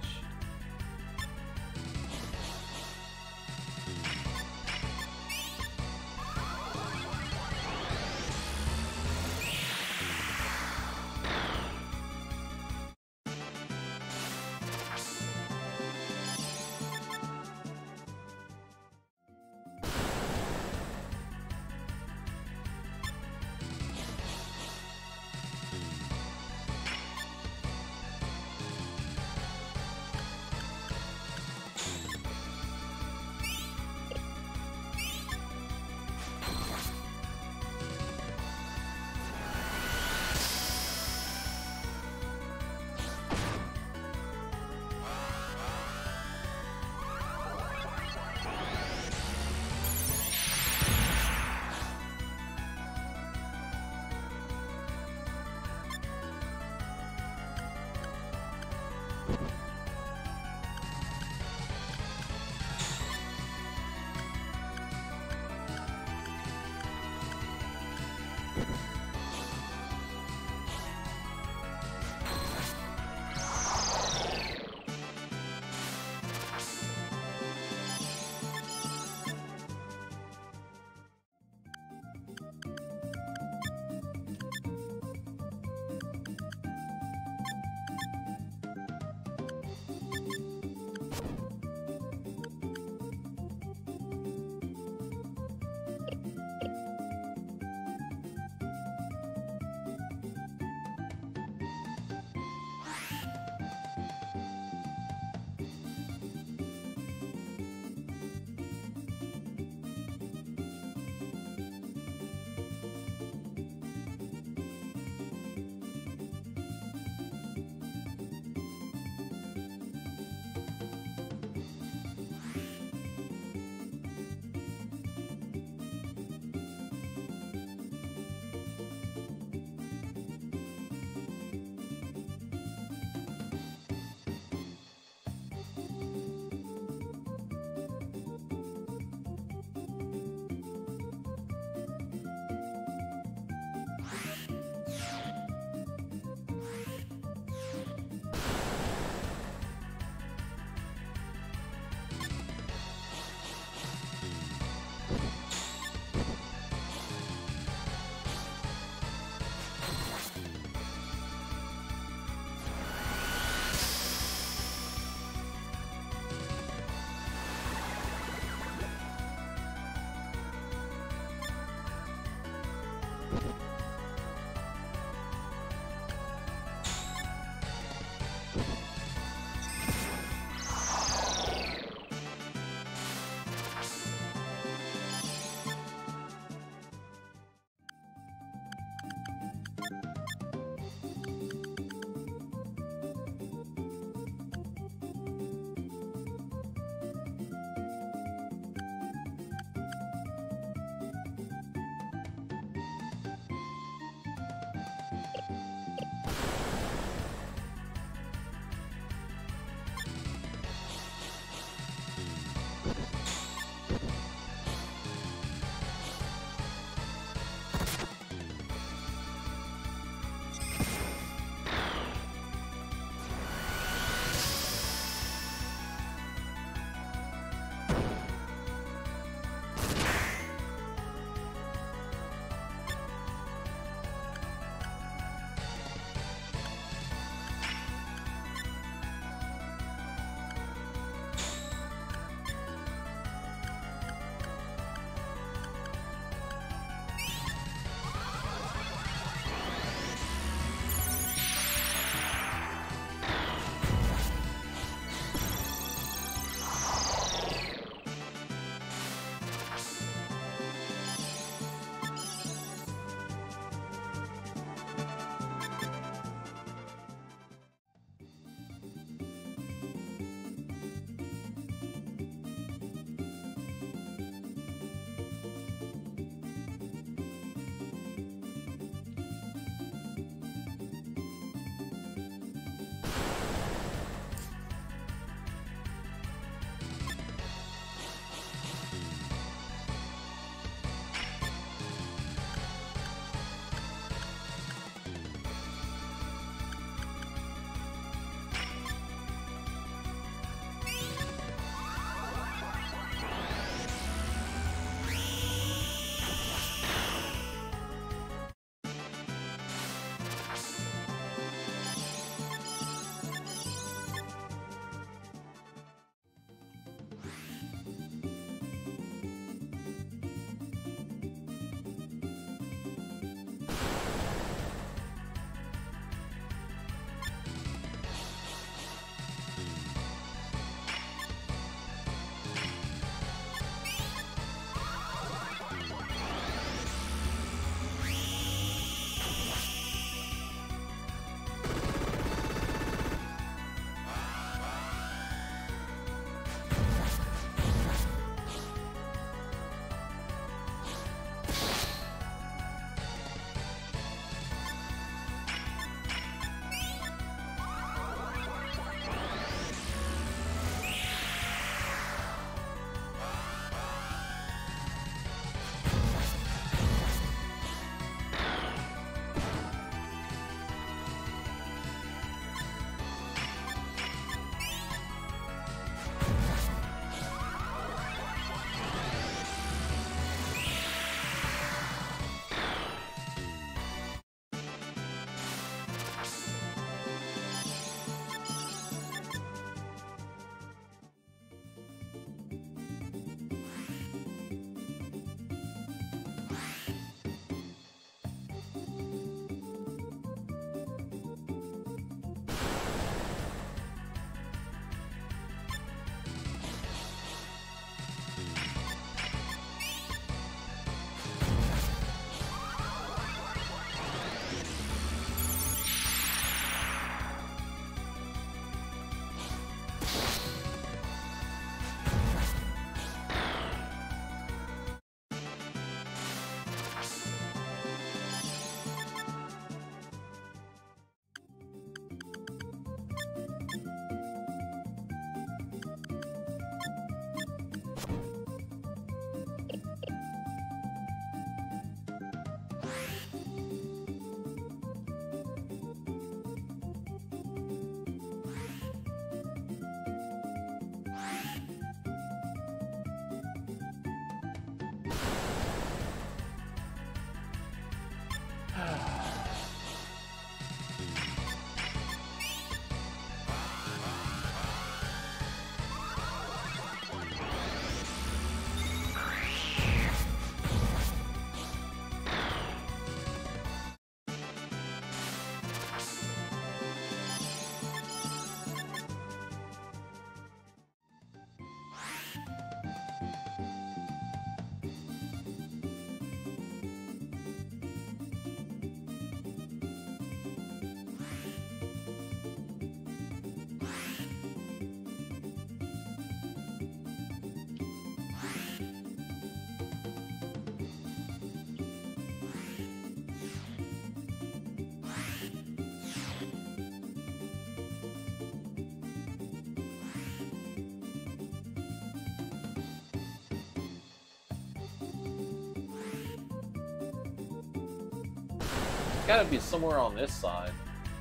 gotta be somewhere on this side.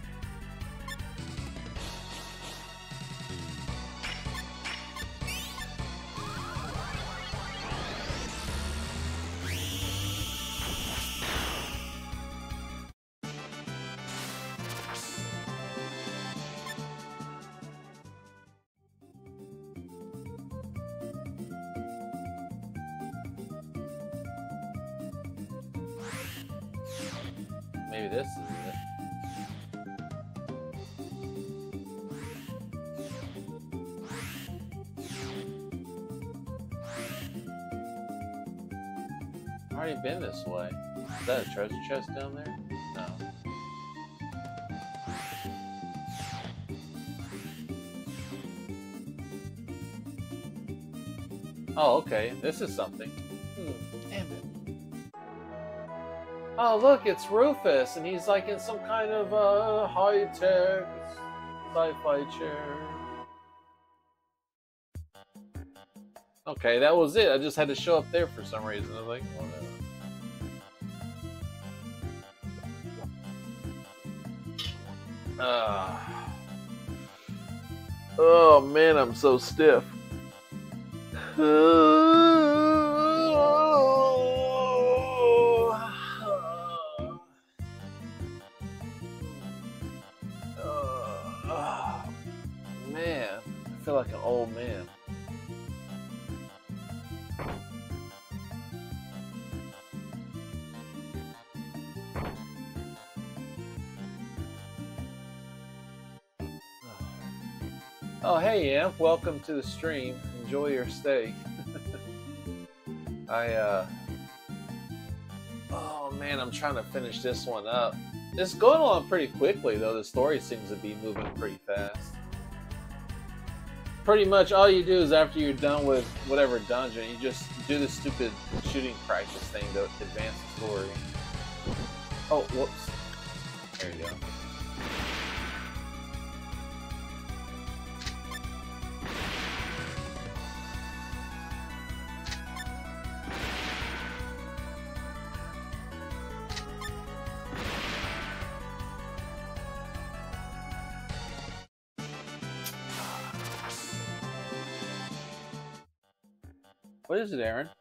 Maybe this is it. I've already been this way. Is that a treasure chest down there? No. Oh, okay. This is something. Damn it. Oh, look, it's Rufus, and he's like in some kind of high-tech sci-fi chair. Okay, that was it. I just had to show up there for some reason. I was like, whatever. Oh man, I'm so stiff. Man, I feel like an old man. Oh, hey, Amp. Welcome to the stream. Enjoy your stay. Oh, man, I'm trying to finish this one up. It's going along pretty quickly, though. The story seems to be moving pretty fast. Pretty much all you do is after you're done with whatever dungeon, you just do the stupid shooting practice thing to advance the story. Oh, whoops. There you go. What is it, Aaron?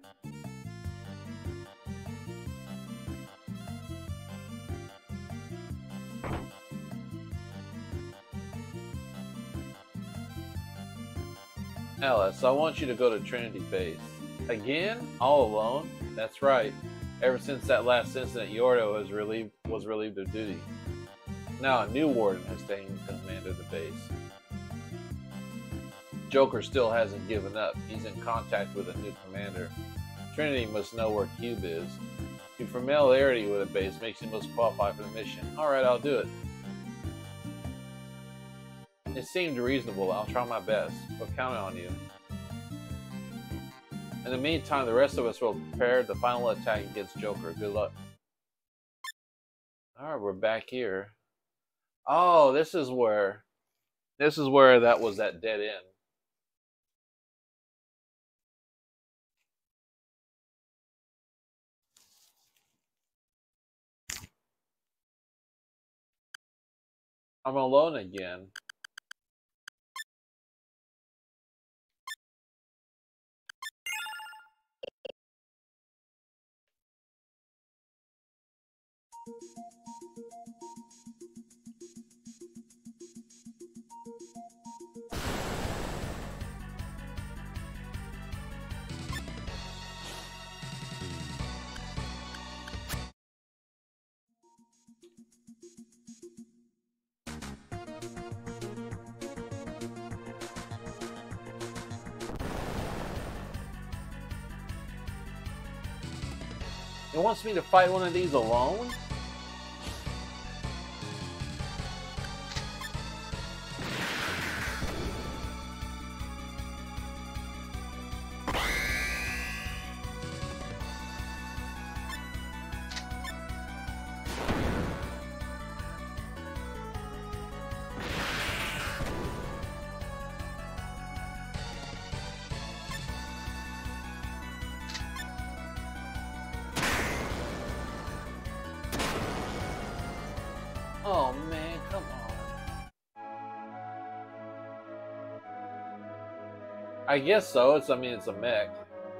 Alice, I want you to go to Trinity Base. Again? All alone? That's right. Ever since that last incident, Yordo was relieved of duty. Now a new warden has taken command of the base. Joker still hasn't given up. He's in contact with a new commander. Trinity must know where Cube is. Your familiarity with the base makes you most qualified for the mission. Alright, I'll do it. It seemed reasonable. I'll try my best. We're counting on you. In the meantime, the rest of us will prepare the final attack against Joker. Good luck. Alright, we're back here. Oh, this is where that was that dead end. I'm alone again. It wants me to fight one of these alone? Oh man, come on. I guess so. I mean, it's a mech.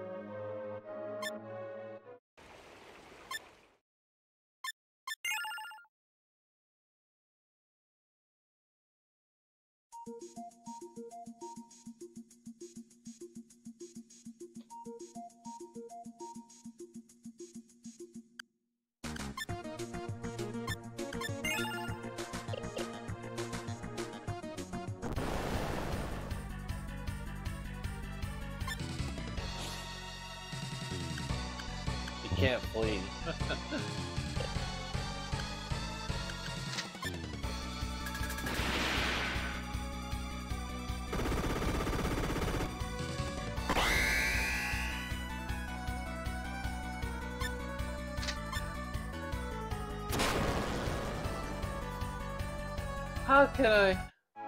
Can't flee. How can I?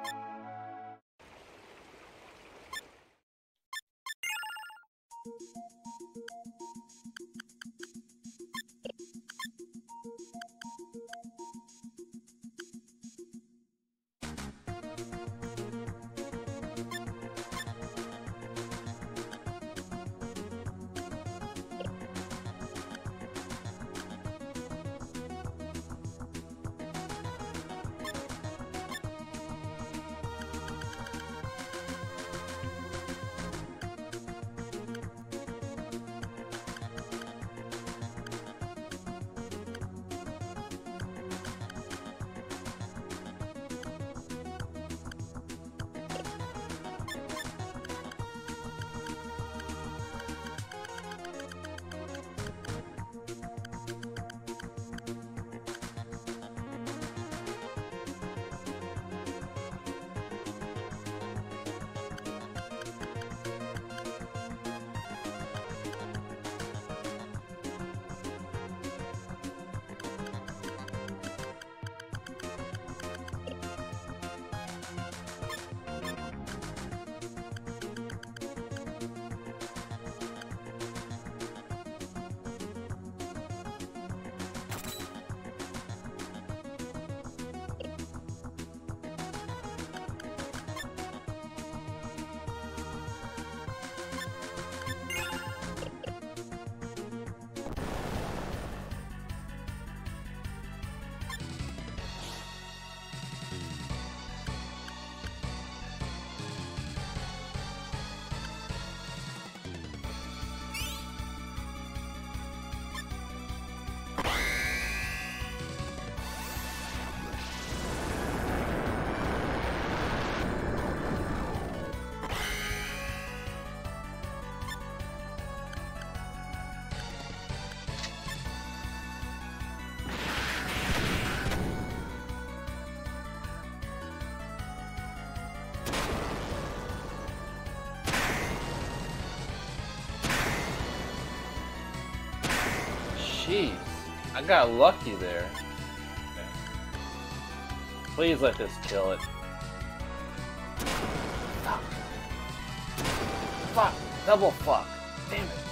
Jeez, I got lucky there. Okay. Please let this kill it. Fuck. Fuck. Double fuck. Damn it.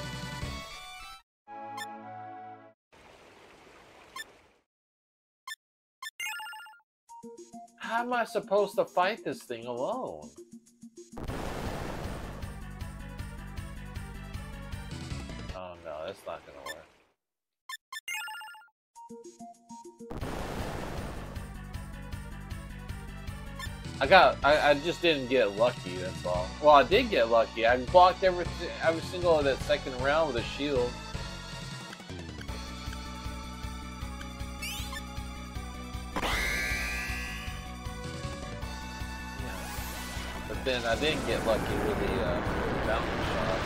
How am I supposed to fight this thing alone? Oh no, that's not gonna work. I just didn't get lucky, that's all. Well, I did get lucky. I blocked every single of that second round with a shield. But then I didn't get lucky with the mountain shot.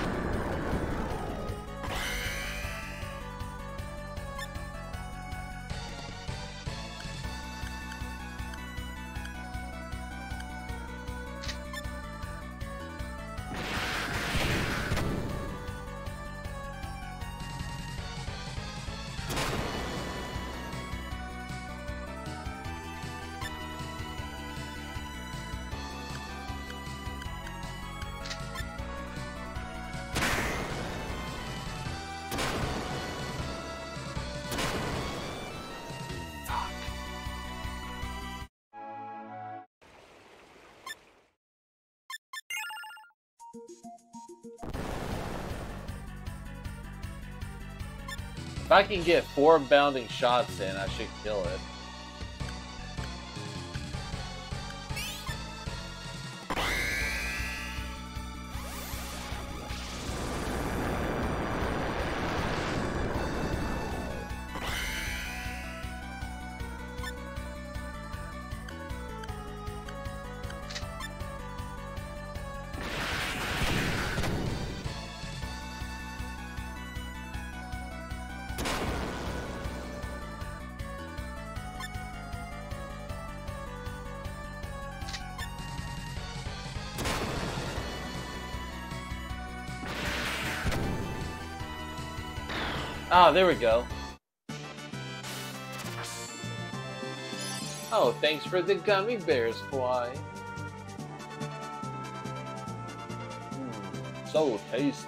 If I can get 4 bounding shots in, I should kill it. Ah, there we go. Oh, thanks for the gummy bears, Kawaii. So tasty.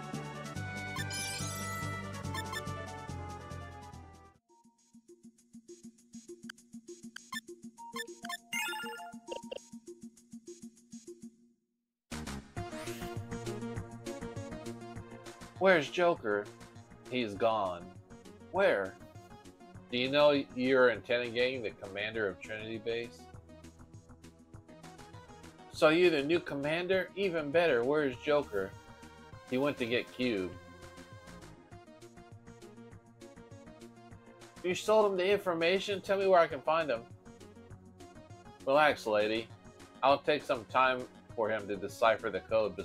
Where's Joker? He's gone. Where? Do you know you're interrogating the commander of Trinity Base? So you're the new commander? Even better, where's Joker? He went to get Cube. You sold him the information? Tell me where I can find him. Relax, lady. I'll take some time for him to decipher the code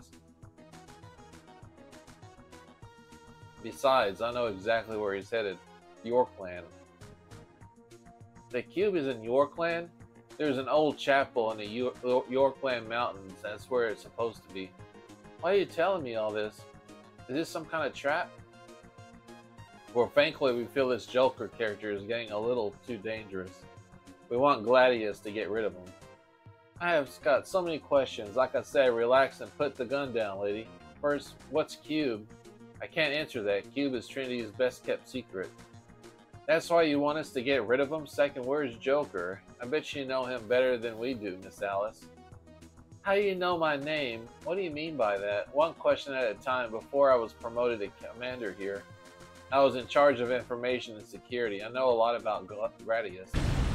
Besides, I know exactly where he's headed. Yorkland. The Cube is in Yorkland? There's an old chapel in the Yorkland Mountains. That's where it's supposed to be. Why are you telling me all this? Is this some kind of trap? Well, thankfully, we feel this Joker character is getting a little too dangerous. We want Gladius to get rid of him. I have got so many questions. Like I said, relax and put the gun down, lady. First, what's Cube? I can't answer that. Cube is Trinity's best kept secret. That's why you want us to get rid of him? Second, where's Joker? I bet you know him better than we do, Miss Alice. How do you know my name? What do you mean by that? One question at a time. Before I was promoted to commander here, I was in charge of information and security. I know a lot about Gradius.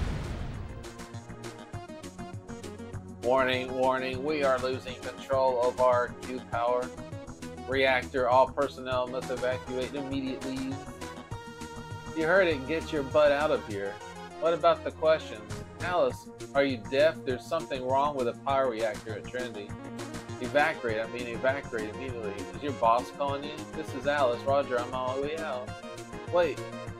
Warning, warning, we are losing control of our Q power reactor. All personnel must evacuate immediately. You heard it, get your butt out of here. What about the questions? Alice, are you deaf? There's something wrong with a power reactor at Trinity. Evacuate immediately. Is your boss calling you? This is Alice. Roger, I'm on my way out. Wait.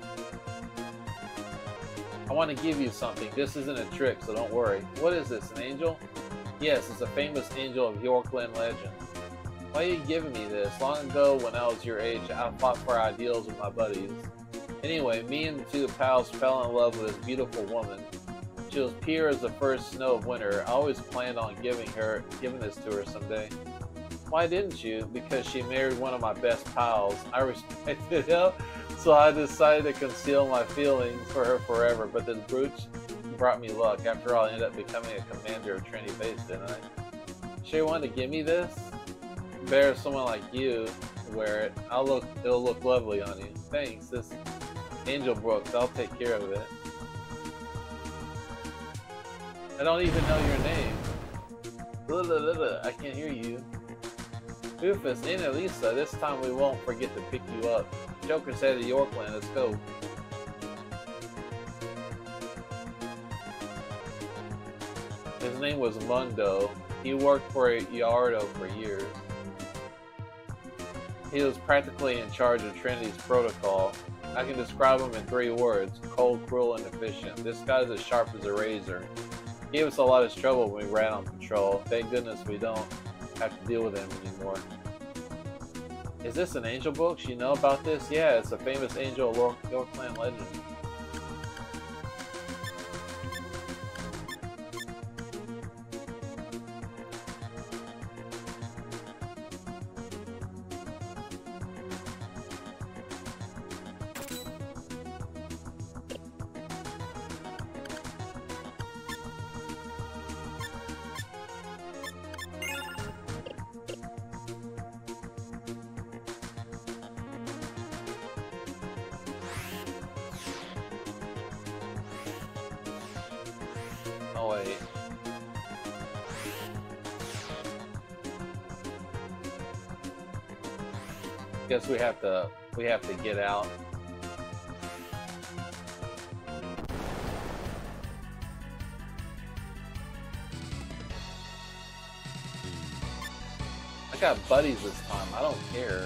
I want to give you something. This isn't a trick, so don't worry. What is this, an angel? Yes, it's a famous angel of Yorkland legend. Why are you giving me this? Long ago, when I was your age, I fought for ideals with my buddies. Anyway, me and the two pals fell in love with this beautiful woman. She was pure as the first snow of winter. I always planned on giving this to her someday. Why didn't you? Because she married one of my best pals. I respected him, so I decided to conceal my feelings for her forever. But this brooch brought me luck. After all, I ended up becoming a commander of Trinity Base, didn't I? Sure you wanted to give me this? Better someone like you wear it. It'll look lovely on you. Thanks. This Angel Brooks, I'll take care of it. I don't even know your name. I can't hear you. Rufus, Anna, Lisa, this time we won't forget to pick you up. Joker's headed to Yorkland, let's go. His name was Mundo. He worked for Yardo for years. He was practically in charge of Trinity's protocol. I can describe him in 3 words: cold, cruel, and efficient. This guy's as sharp as a razor. He gave us a lot of trouble when we ran on patrol. Thank goodness we don't have to deal with him anymore. Is this an angel book? You know about this? Yeah, it's a famous angel of Yorkland legend. Oh wait. Guess we have to get out. I got buddies this time. I don't care.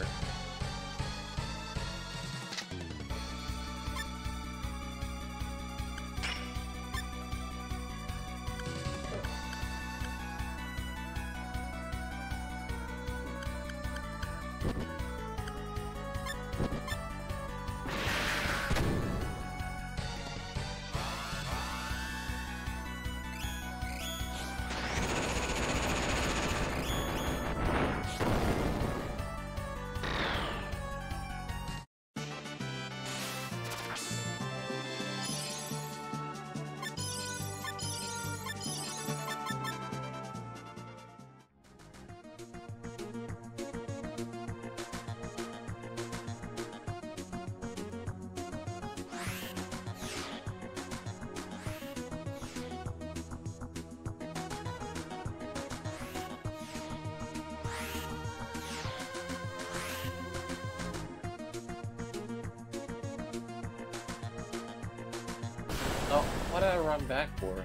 Oh, what did I run back for?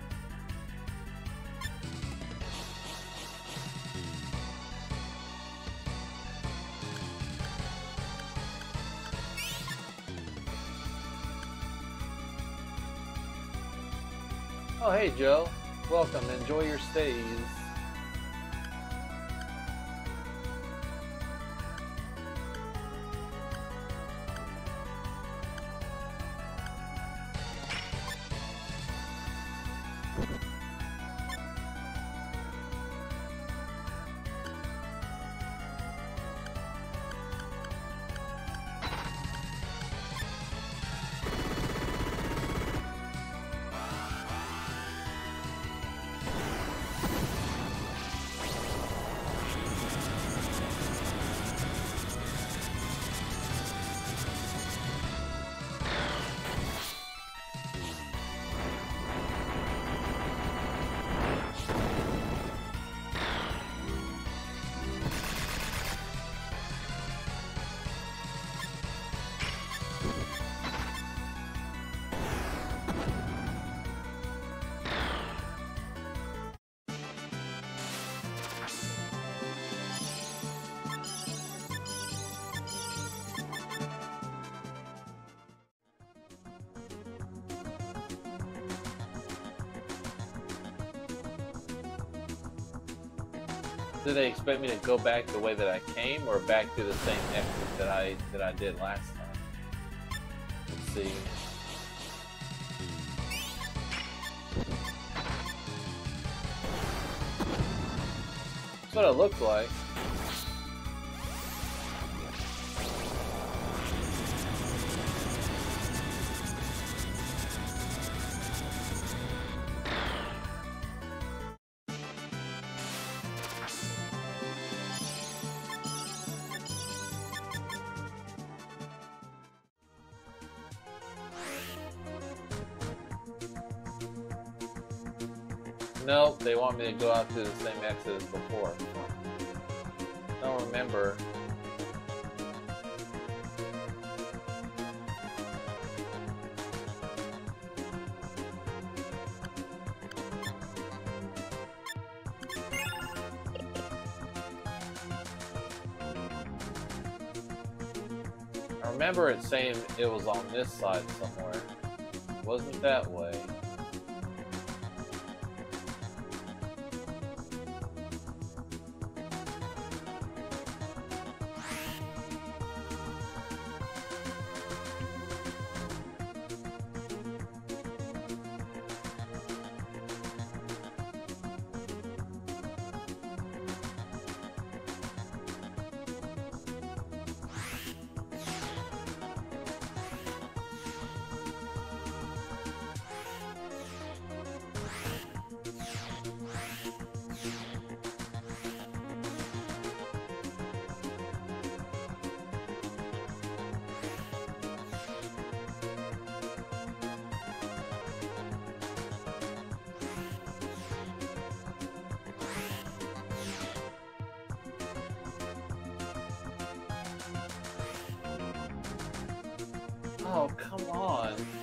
Oh, hey, Joe. Welcome. Enjoy your stays. Did they expect me to go back the way that I came, or back to the same exit that I did last time? Let's see. That's what it looked like. Nope, they want me to go out to the same exit as before. Don't remember. I remember it saying it was on this side somewhere. It wasn't that way.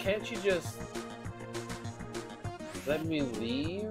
can't you just let me leave?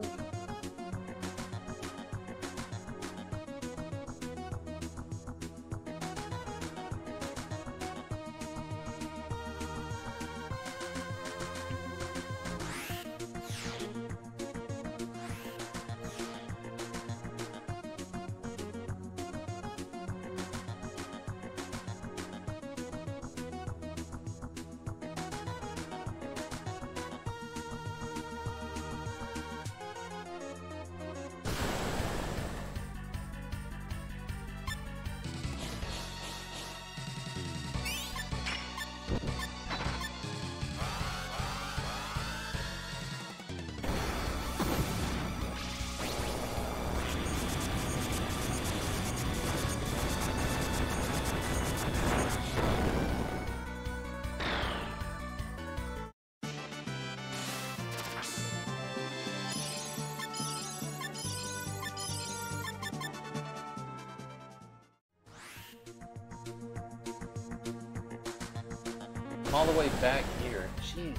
I'm all the way back here. Jeez.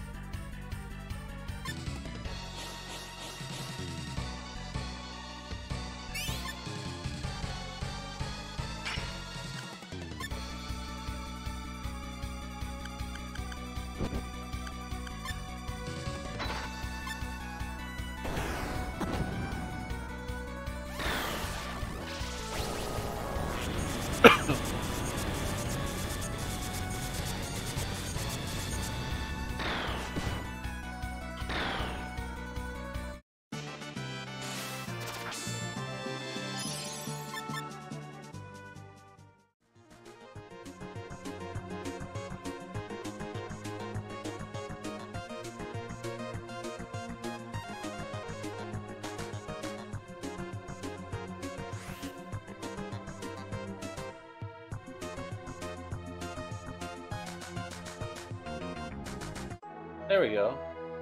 There we go.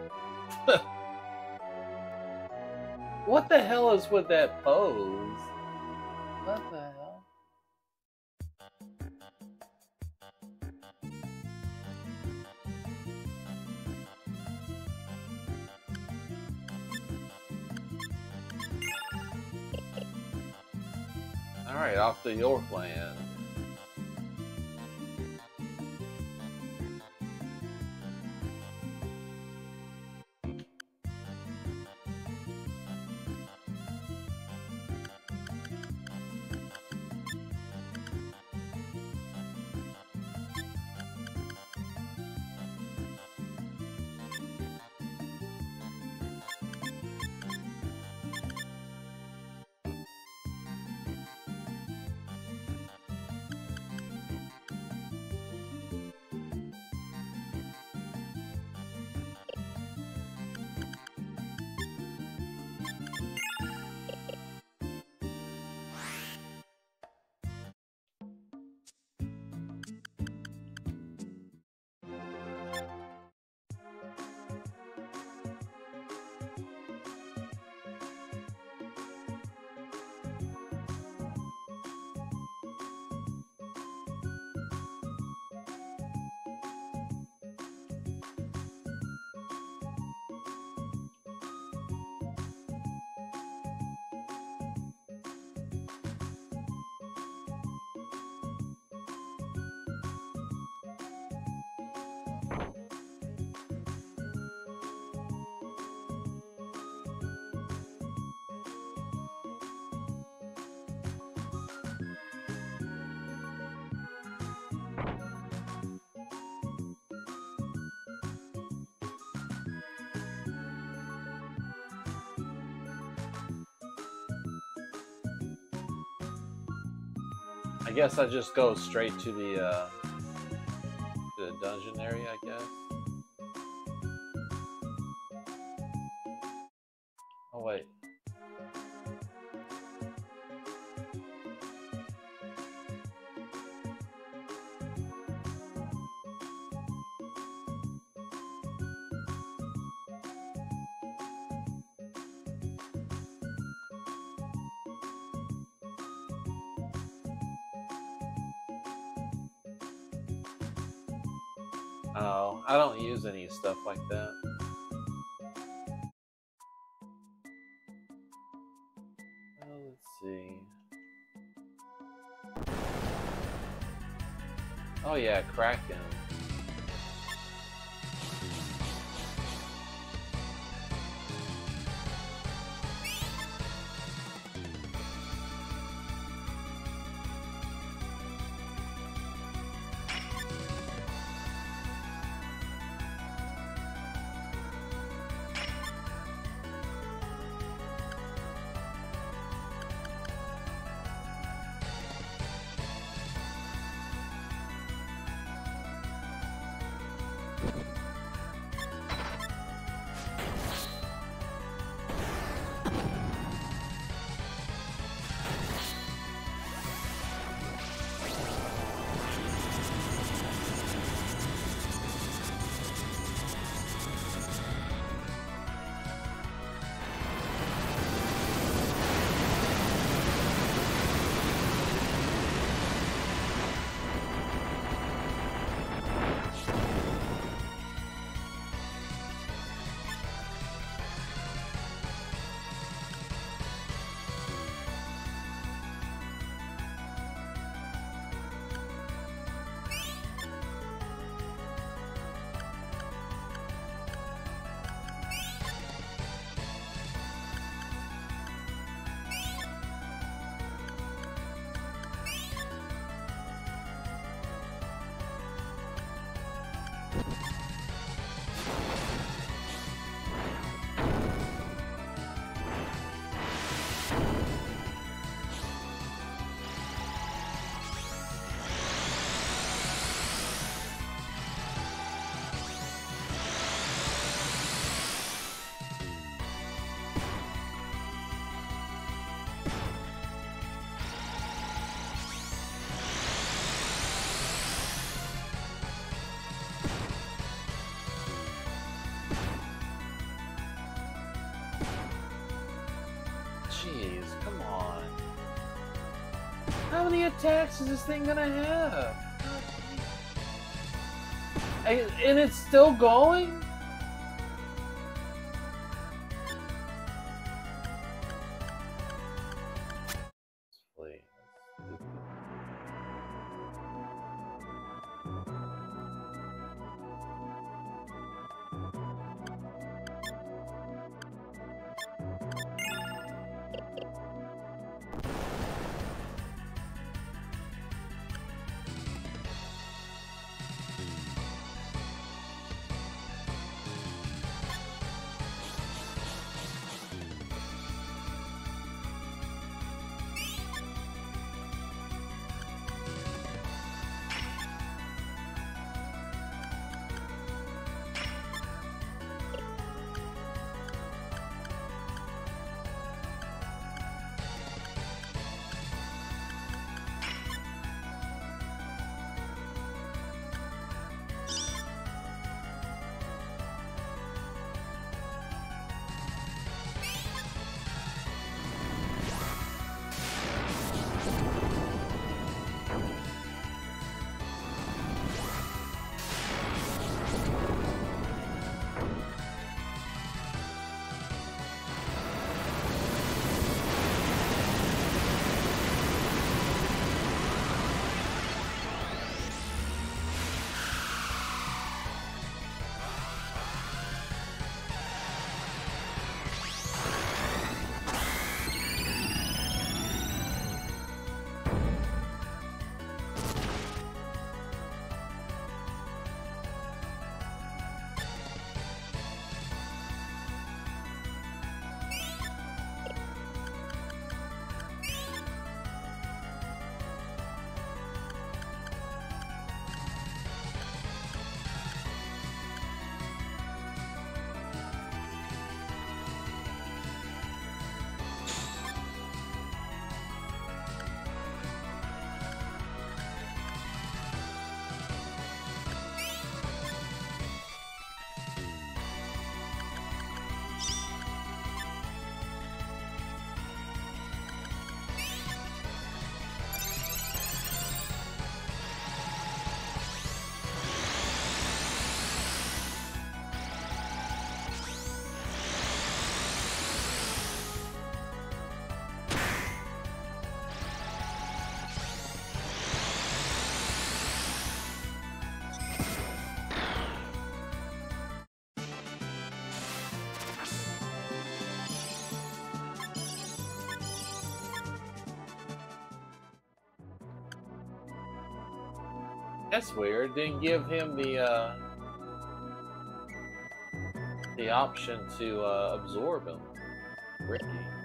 What the hell is with that pose? What the hell? Alright, off to Yorkland. I guess I just go straight to the dungeon area, I guess. Oh wait. Oh, I don't use any stuff like that. Well, let's see. Oh yeah, Kraken. Jeez, come on. How many attacks is this thing gonna have? And it's still going? Please. That's weird. Didn't give him the option to absorb him. Ricky.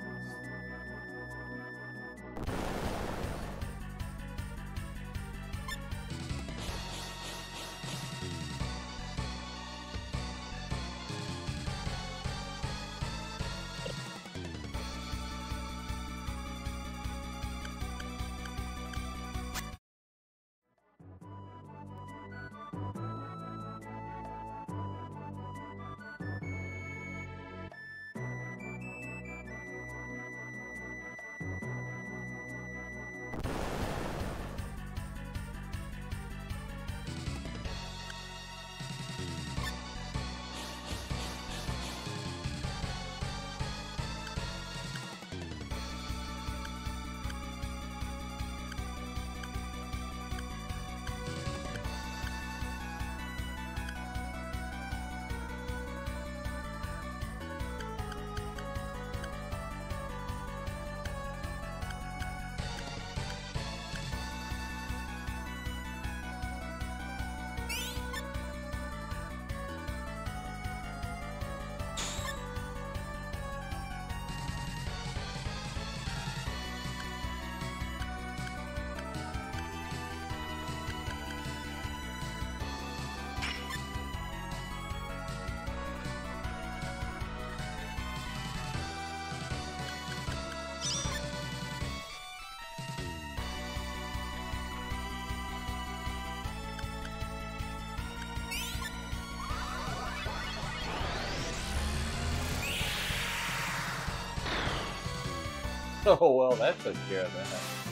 Oh well, that took care of that.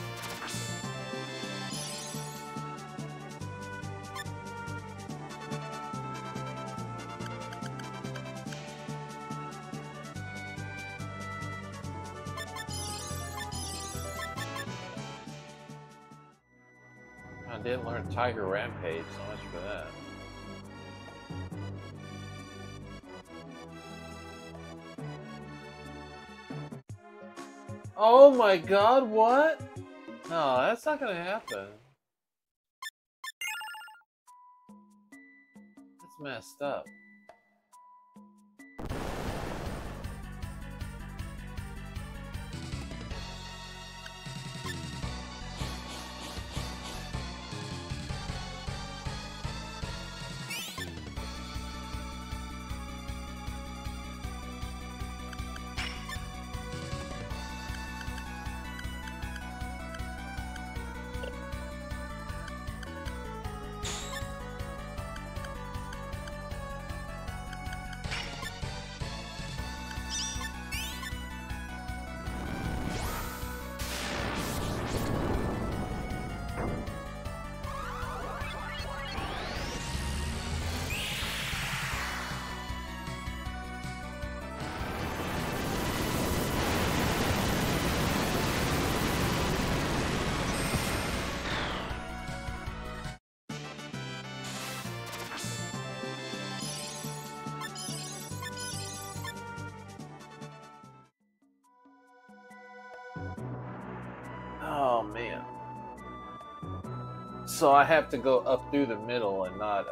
I didn't learn Tiger Rampage, so much for that. Oh my god, what? No, that's not gonna happen. That's messed up. Oh man. So I have to go up through the middle and not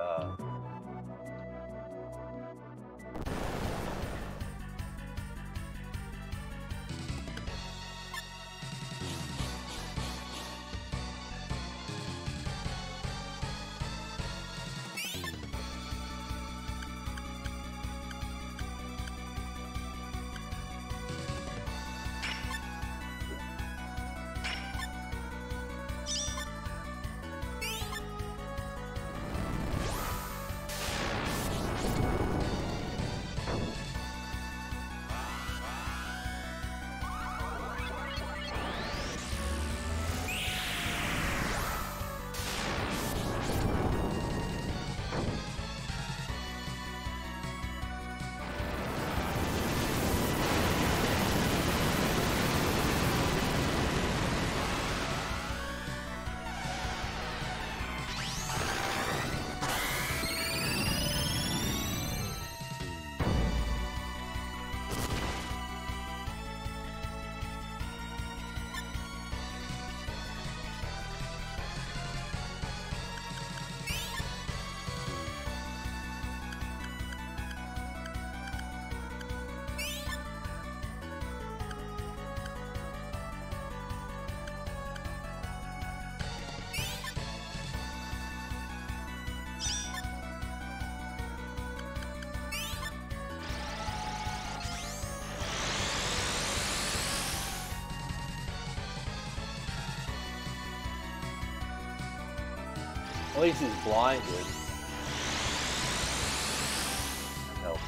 At least he's blinded. That helps.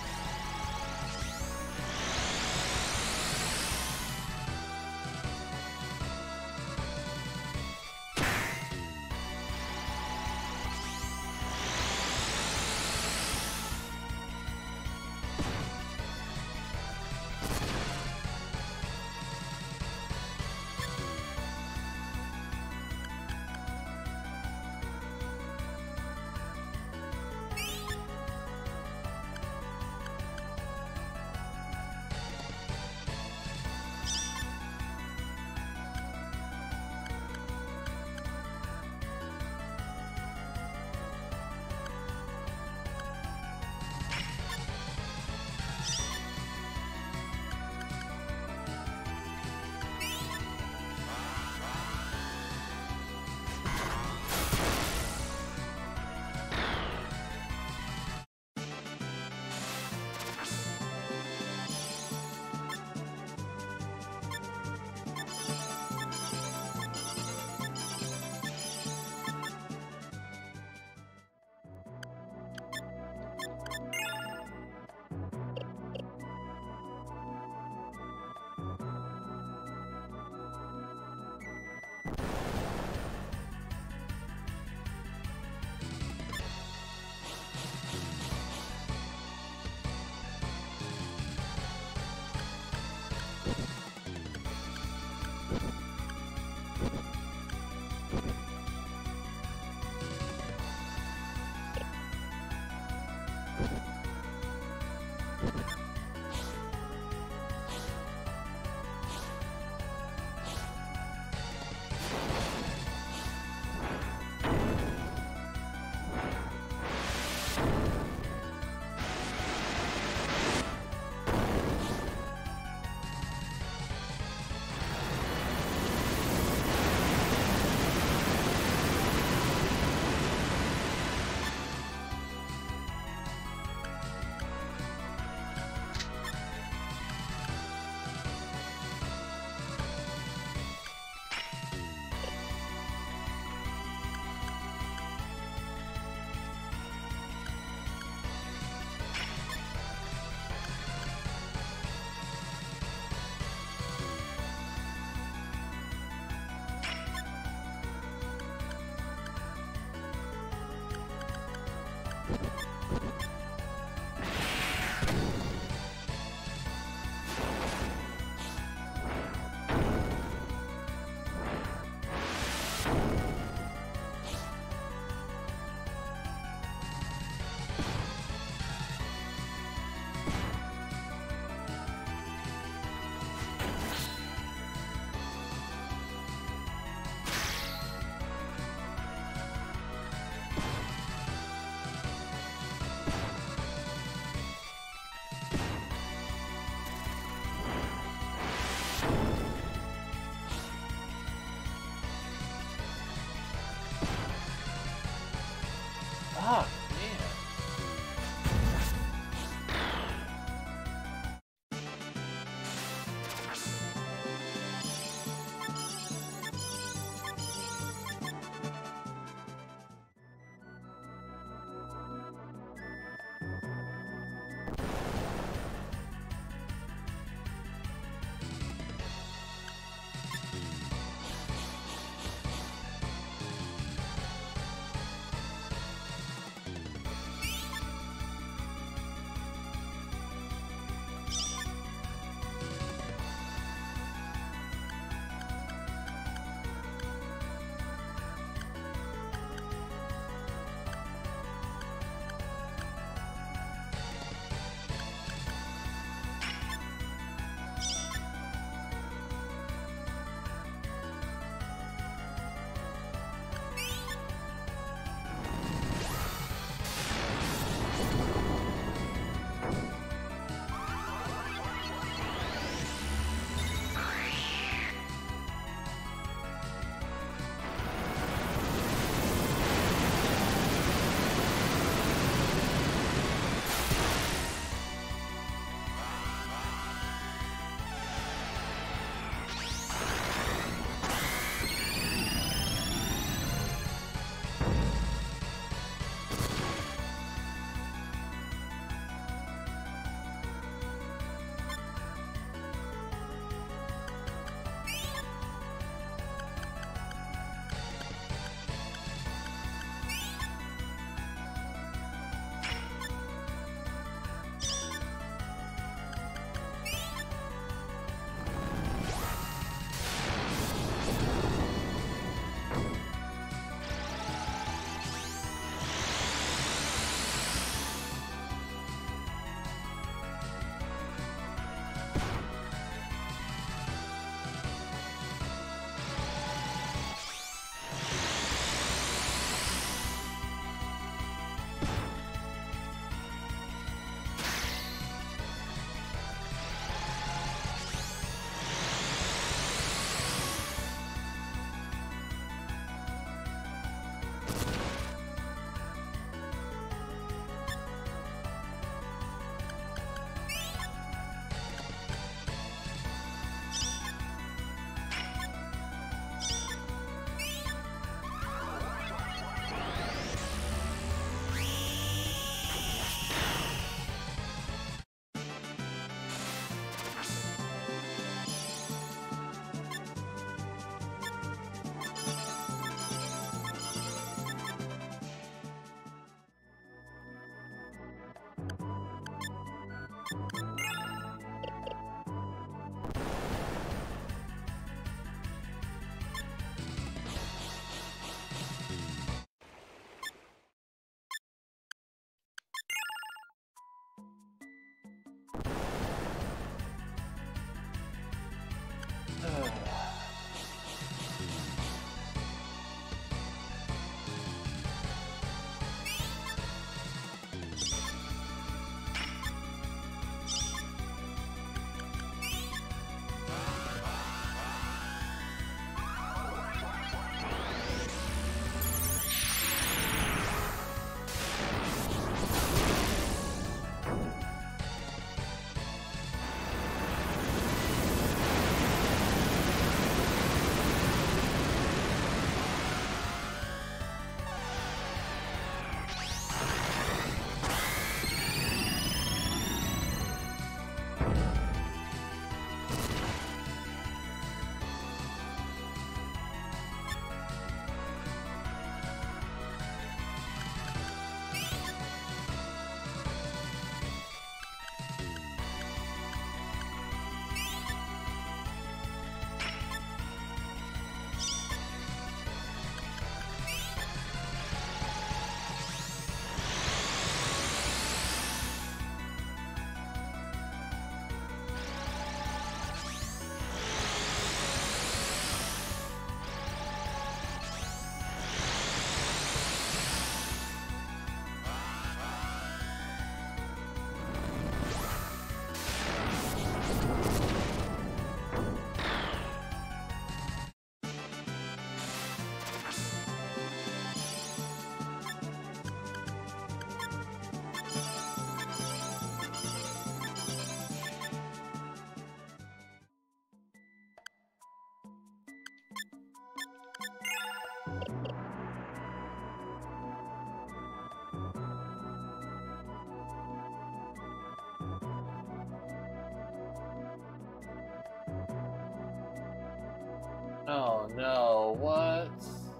Oh no, what?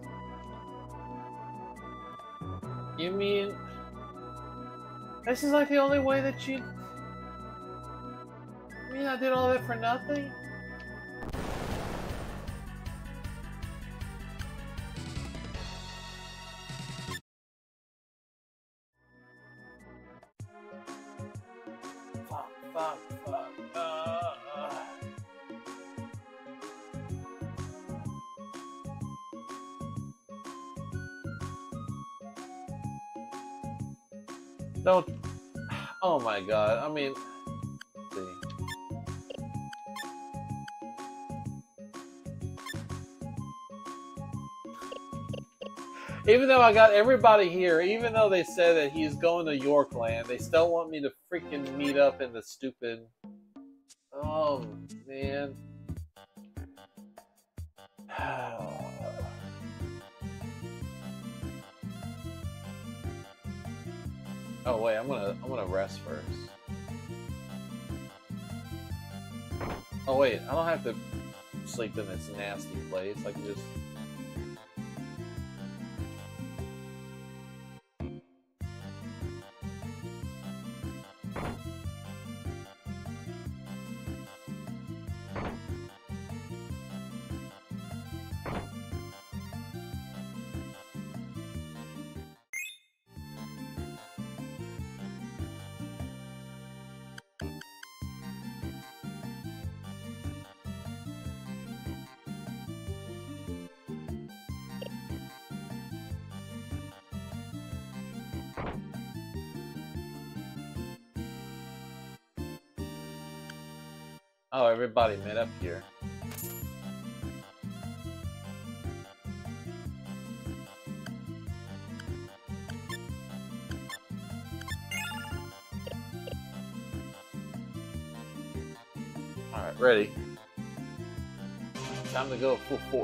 You mean... This is like the only way that you... You mean I did all that for nothing? Fuck. Don't... Oh my god, I mean... Let's see. Even though I got everybody here, even though they said that he's going to Yorkland, they still want me to freaking meet up in the stupid... Oh, man. Oh wait, I'm gonna rest first. Oh wait, I don't have to sleep in this nasty place. I can just... Oh, everybody met up here. Alright, ready. Time to go full force.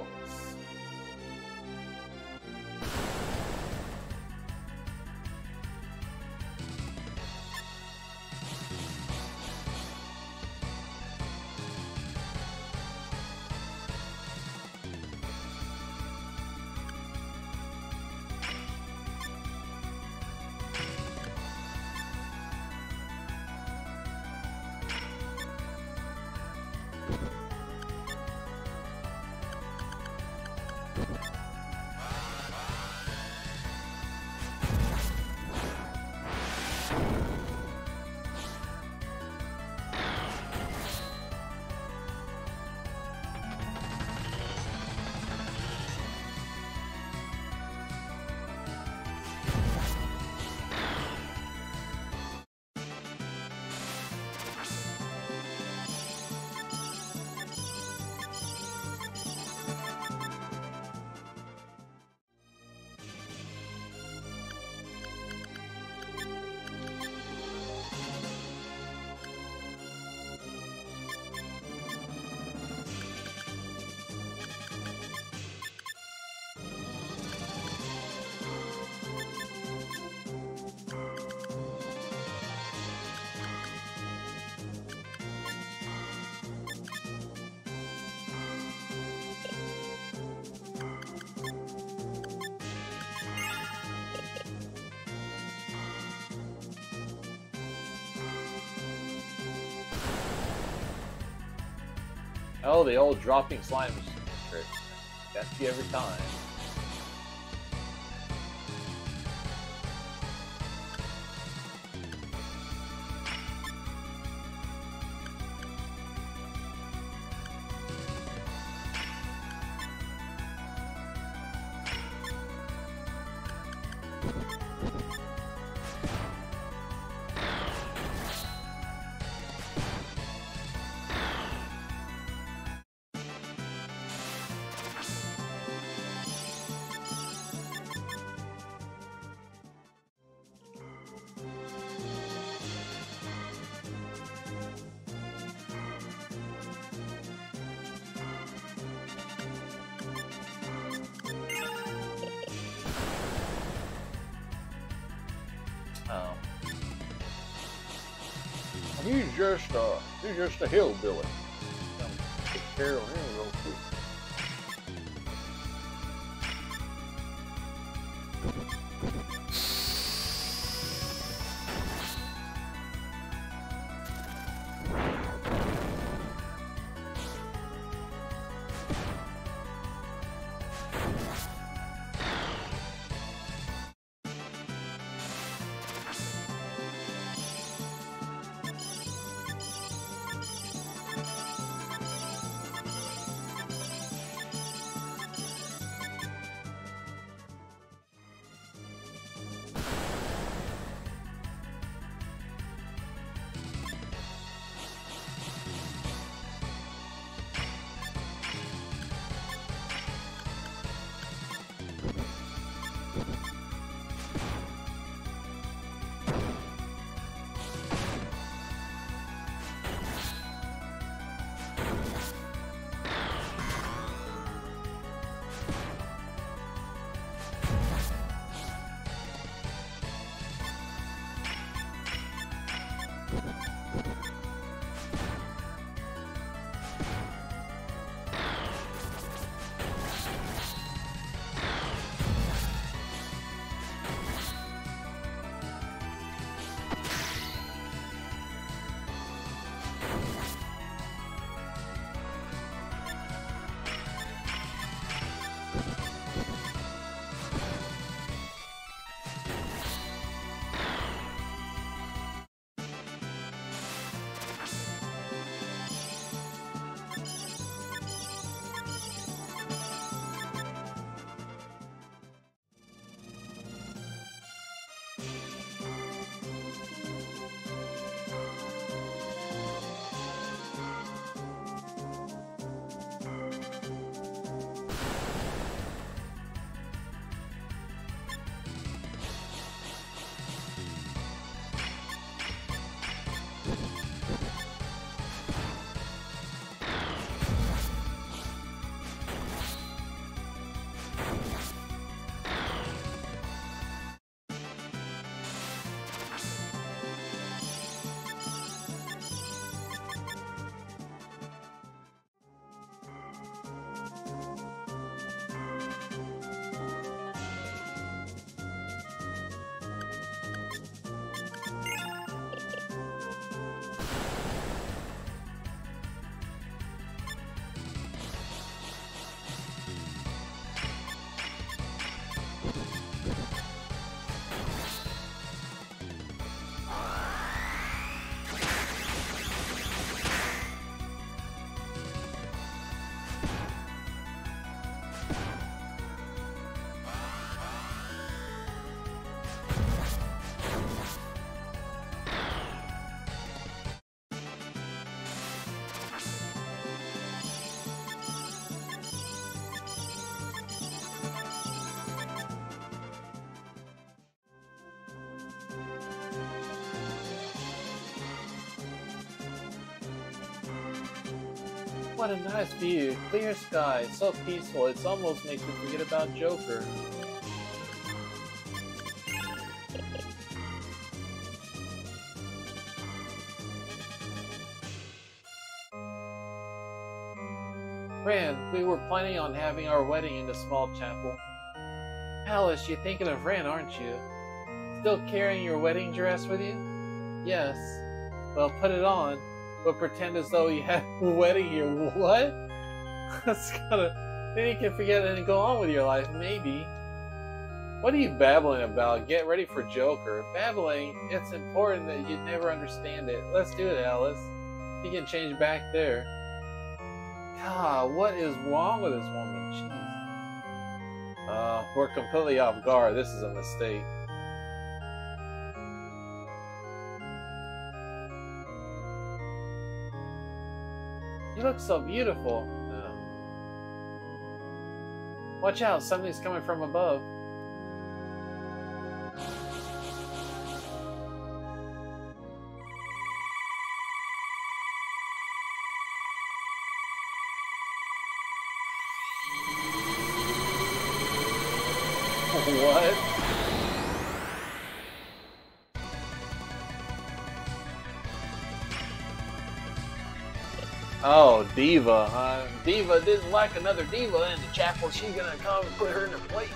Oh, the old dropping slime trick. Got you every time. Oh. He's just a hillbilly. Come take care of him real quick. What a nice view. Clear sky. So peaceful. It almost makes me forget about Joker. Ran, we were planning on having our wedding in the small chapel. Alice, you're thinking of Ran, aren't you? Still carrying your wedding dress with you? Yes. Well, put it on. But pretend as though you had a wedding here. What? That's kinda... Then you can forget it and go on with your life, maybe. What are you babbling about? Get ready for Joker. Babbling? It's important that you'd never understand it. Let's do it, Alice. You can change back there. God, what is wrong with this woman? Jeez. We're completely off guard. This is a mistake. You look so beautiful. Watch out, something's coming from above. What? Oh, Diva. Diva didn't like another Diva in the chapel. She's gonna come and put her in her place.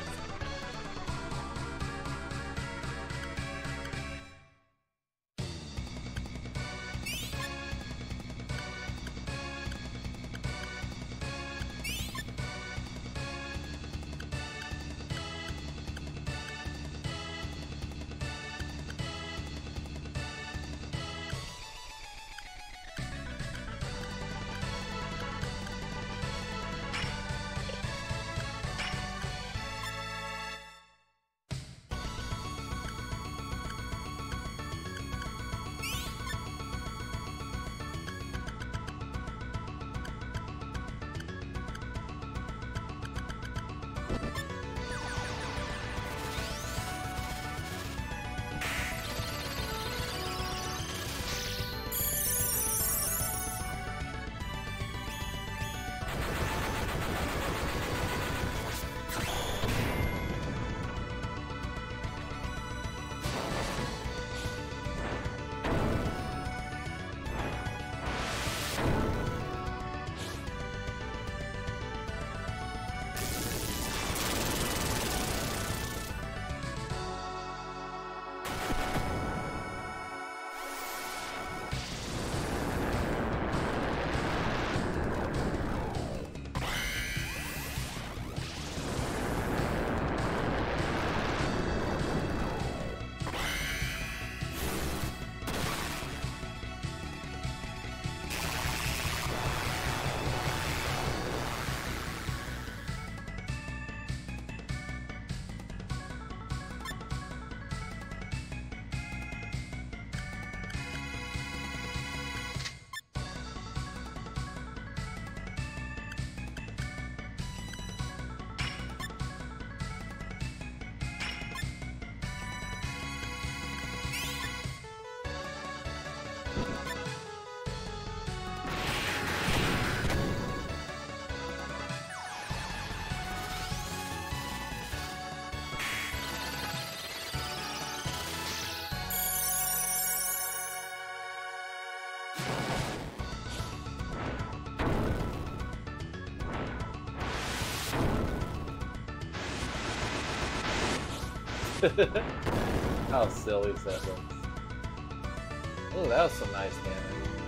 How silly is that looks. Oh, that was some nice damage.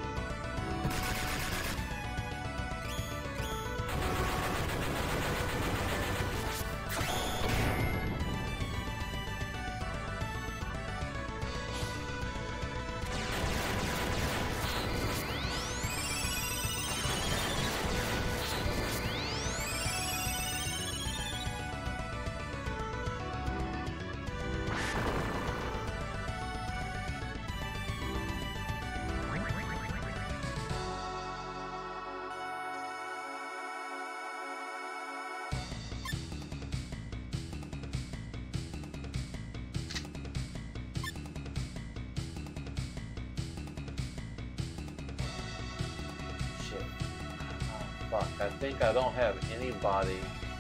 Fuck, I think I don't have anybody.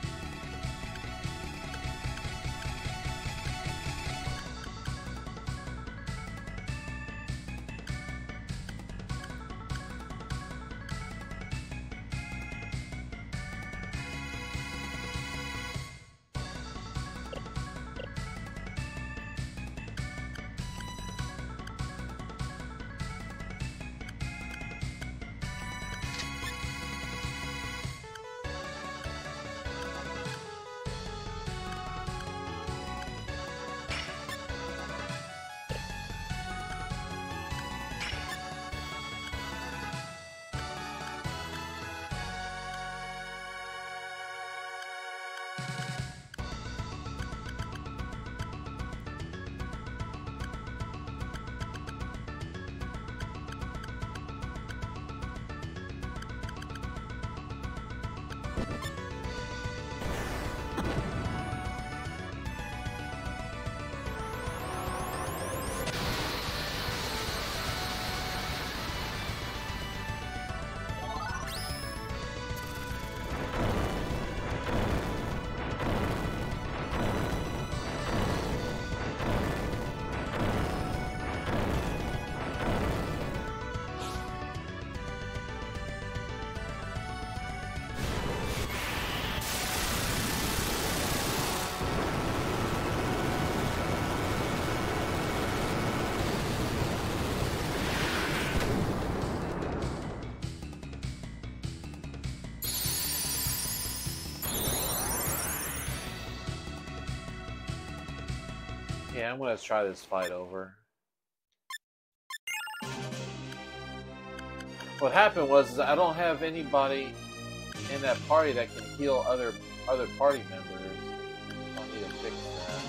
Yeah, I'm gonna try this fight over. What happened was I don't have anybody in that party that can heal other party members. I'll need to fix that.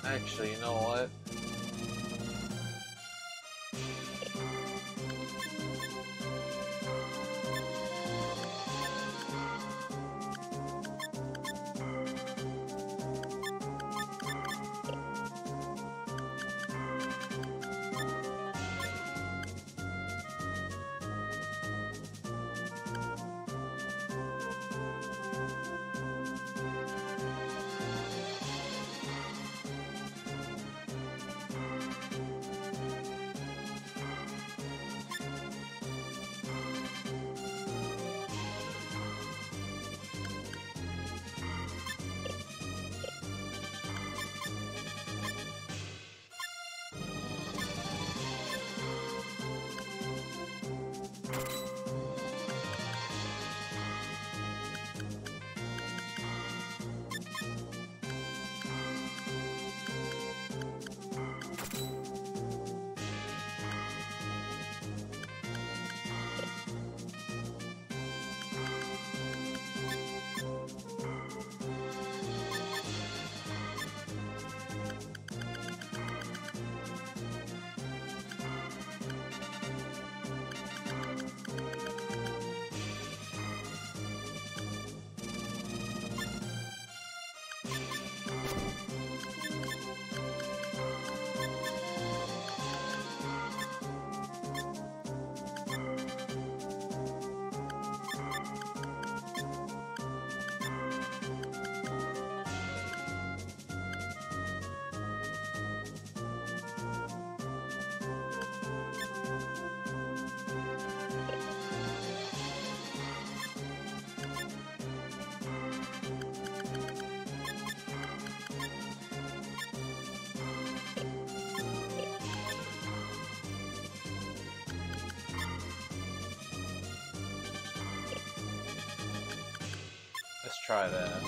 Actually, you know what? Let's try that.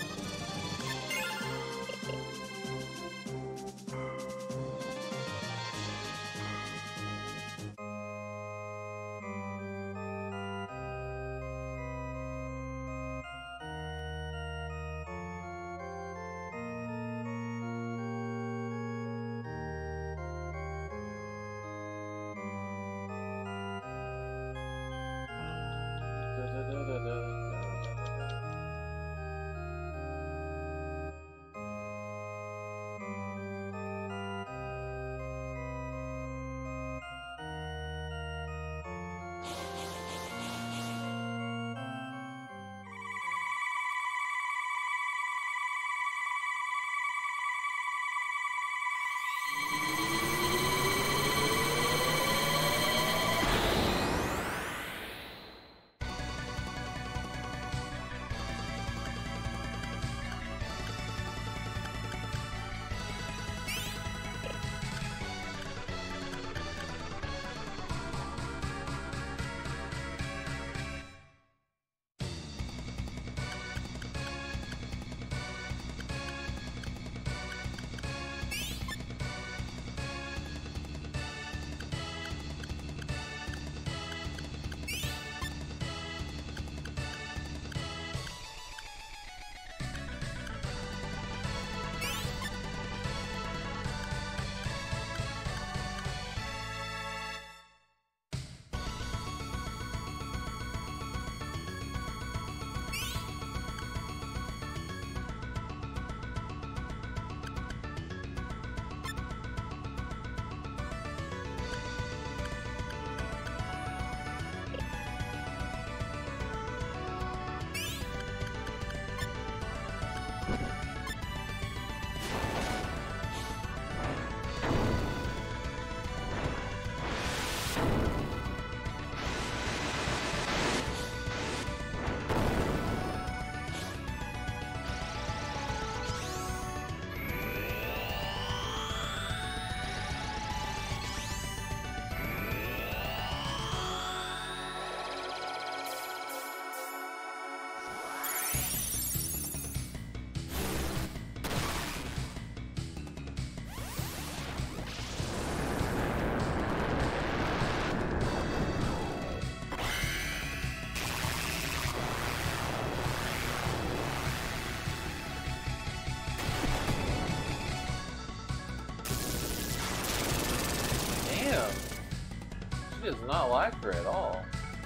does not like her at all.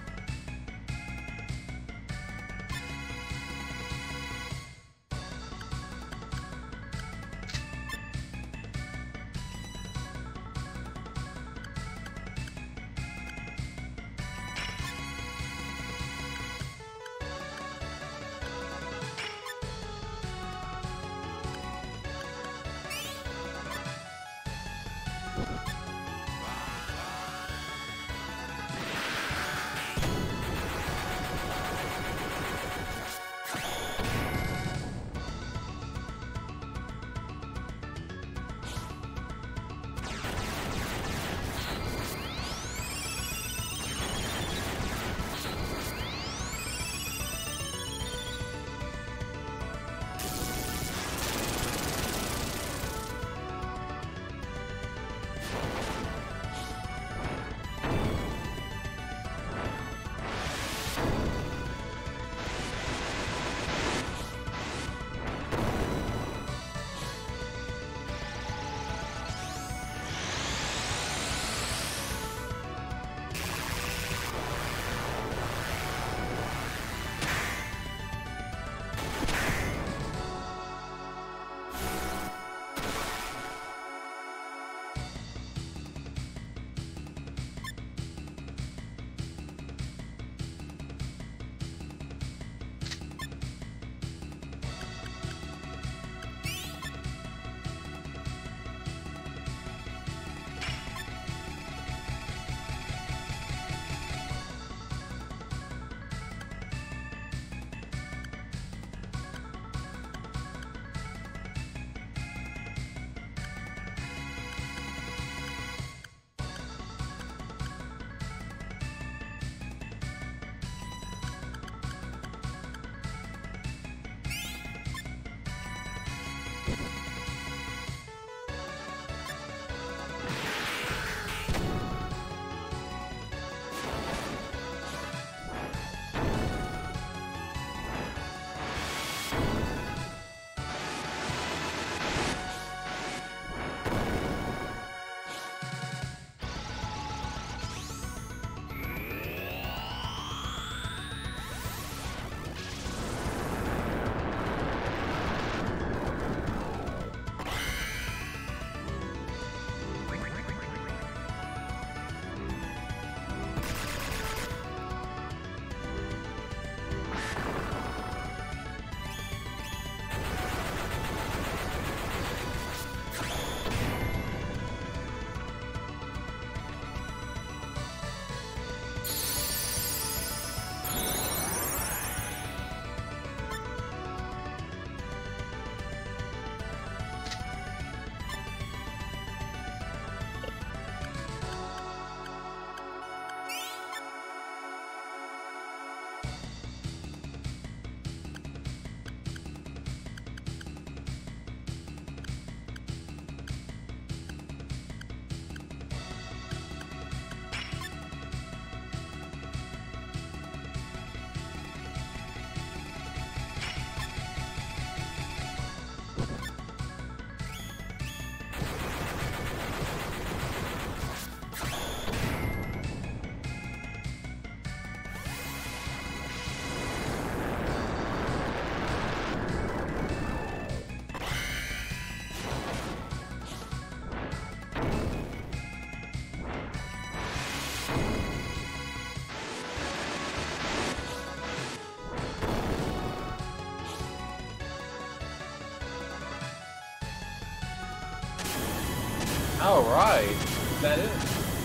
Alright, is that it?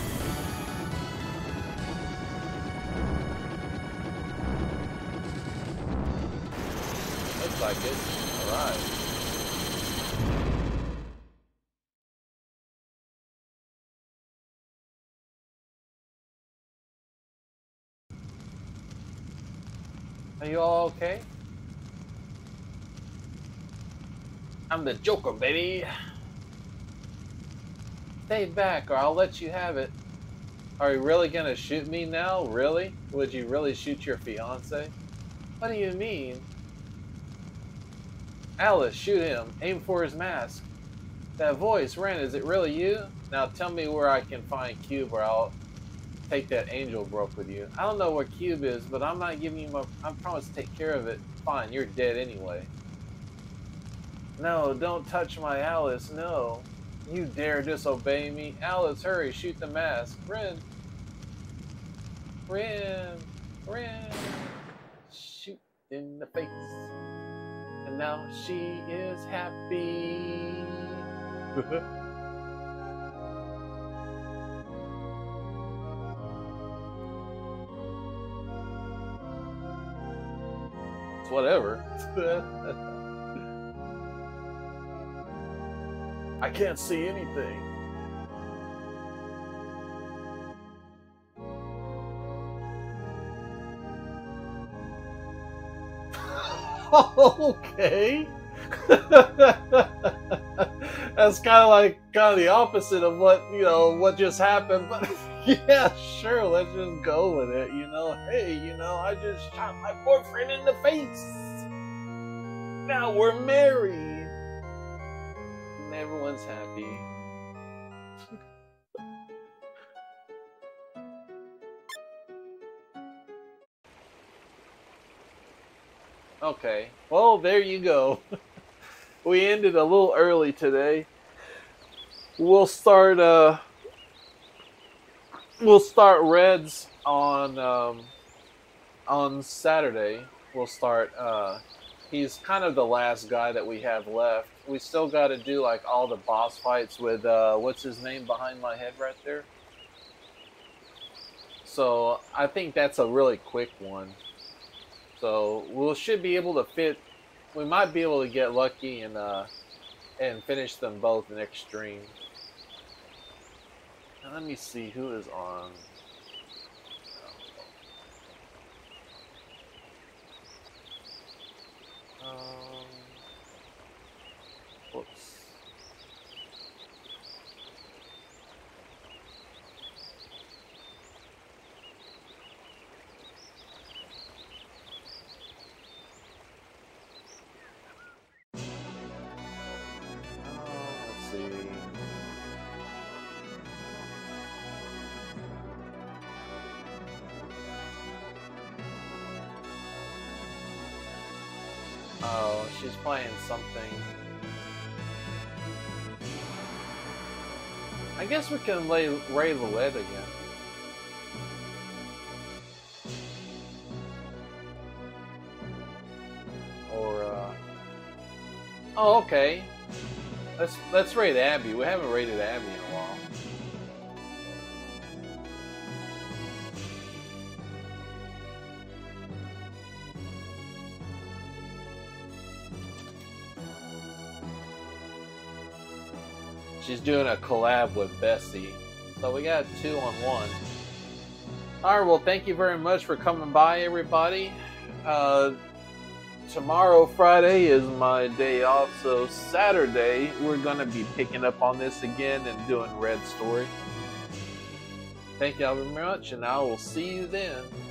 Looks like it. Alright. Are you all okay? I'm the Joker, baby! Stay back or I'll let you have it. Are you really gonna shoot me now? Really? Would you really shoot your fiance? What do you mean? Alice, shoot him. Aim for his mask. That voice, Ren, is it really you? Now tell me where I can find Cube or I'll take that angel broke with you. I don't know where Cube is, but I'm not giving you my... I promise to take care of it. Fine, you're dead anyway. No, don't touch my Alice, no. You dare disobey me? Alice, hurry, shoot the mask. Ren! Ren! Ren! Shoot in the face. And now she is happy. It's whatever. I can't see anything. Okay. That's kind of the opposite of what, you know, what just happened, but yeah, sure, let's just go with it, you know. Hey, you know, I just shot my boyfriend in the face. Now we're married. And everyone's happy. Okay, well, there you go. We ended a little early today. We'll start Reds on Saturday. We'll start he's kind of the last guy that we have left. We still got to do like all the boss fights with what's his name behind my head right there. So I think that's a really quick one. So we should be able to fit. We might be able to get lucky and finish them both next stream. Now let me see who is on. Whoops. Let's see. Oh, she's playing something. I guess we can play Ray Lillette again. Or oh, okay. Let's rate Abby. We haven't rated Abby in a while. She's doing a collab with Bessie. So we got 2-on-1. Alright, well, thank you very much for coming by, everybody. Tomorrow, Friday, is my day off, so Saturday, we're going to be picking up on this again and doing Red Story. Thank y'all very much, and I will see you then.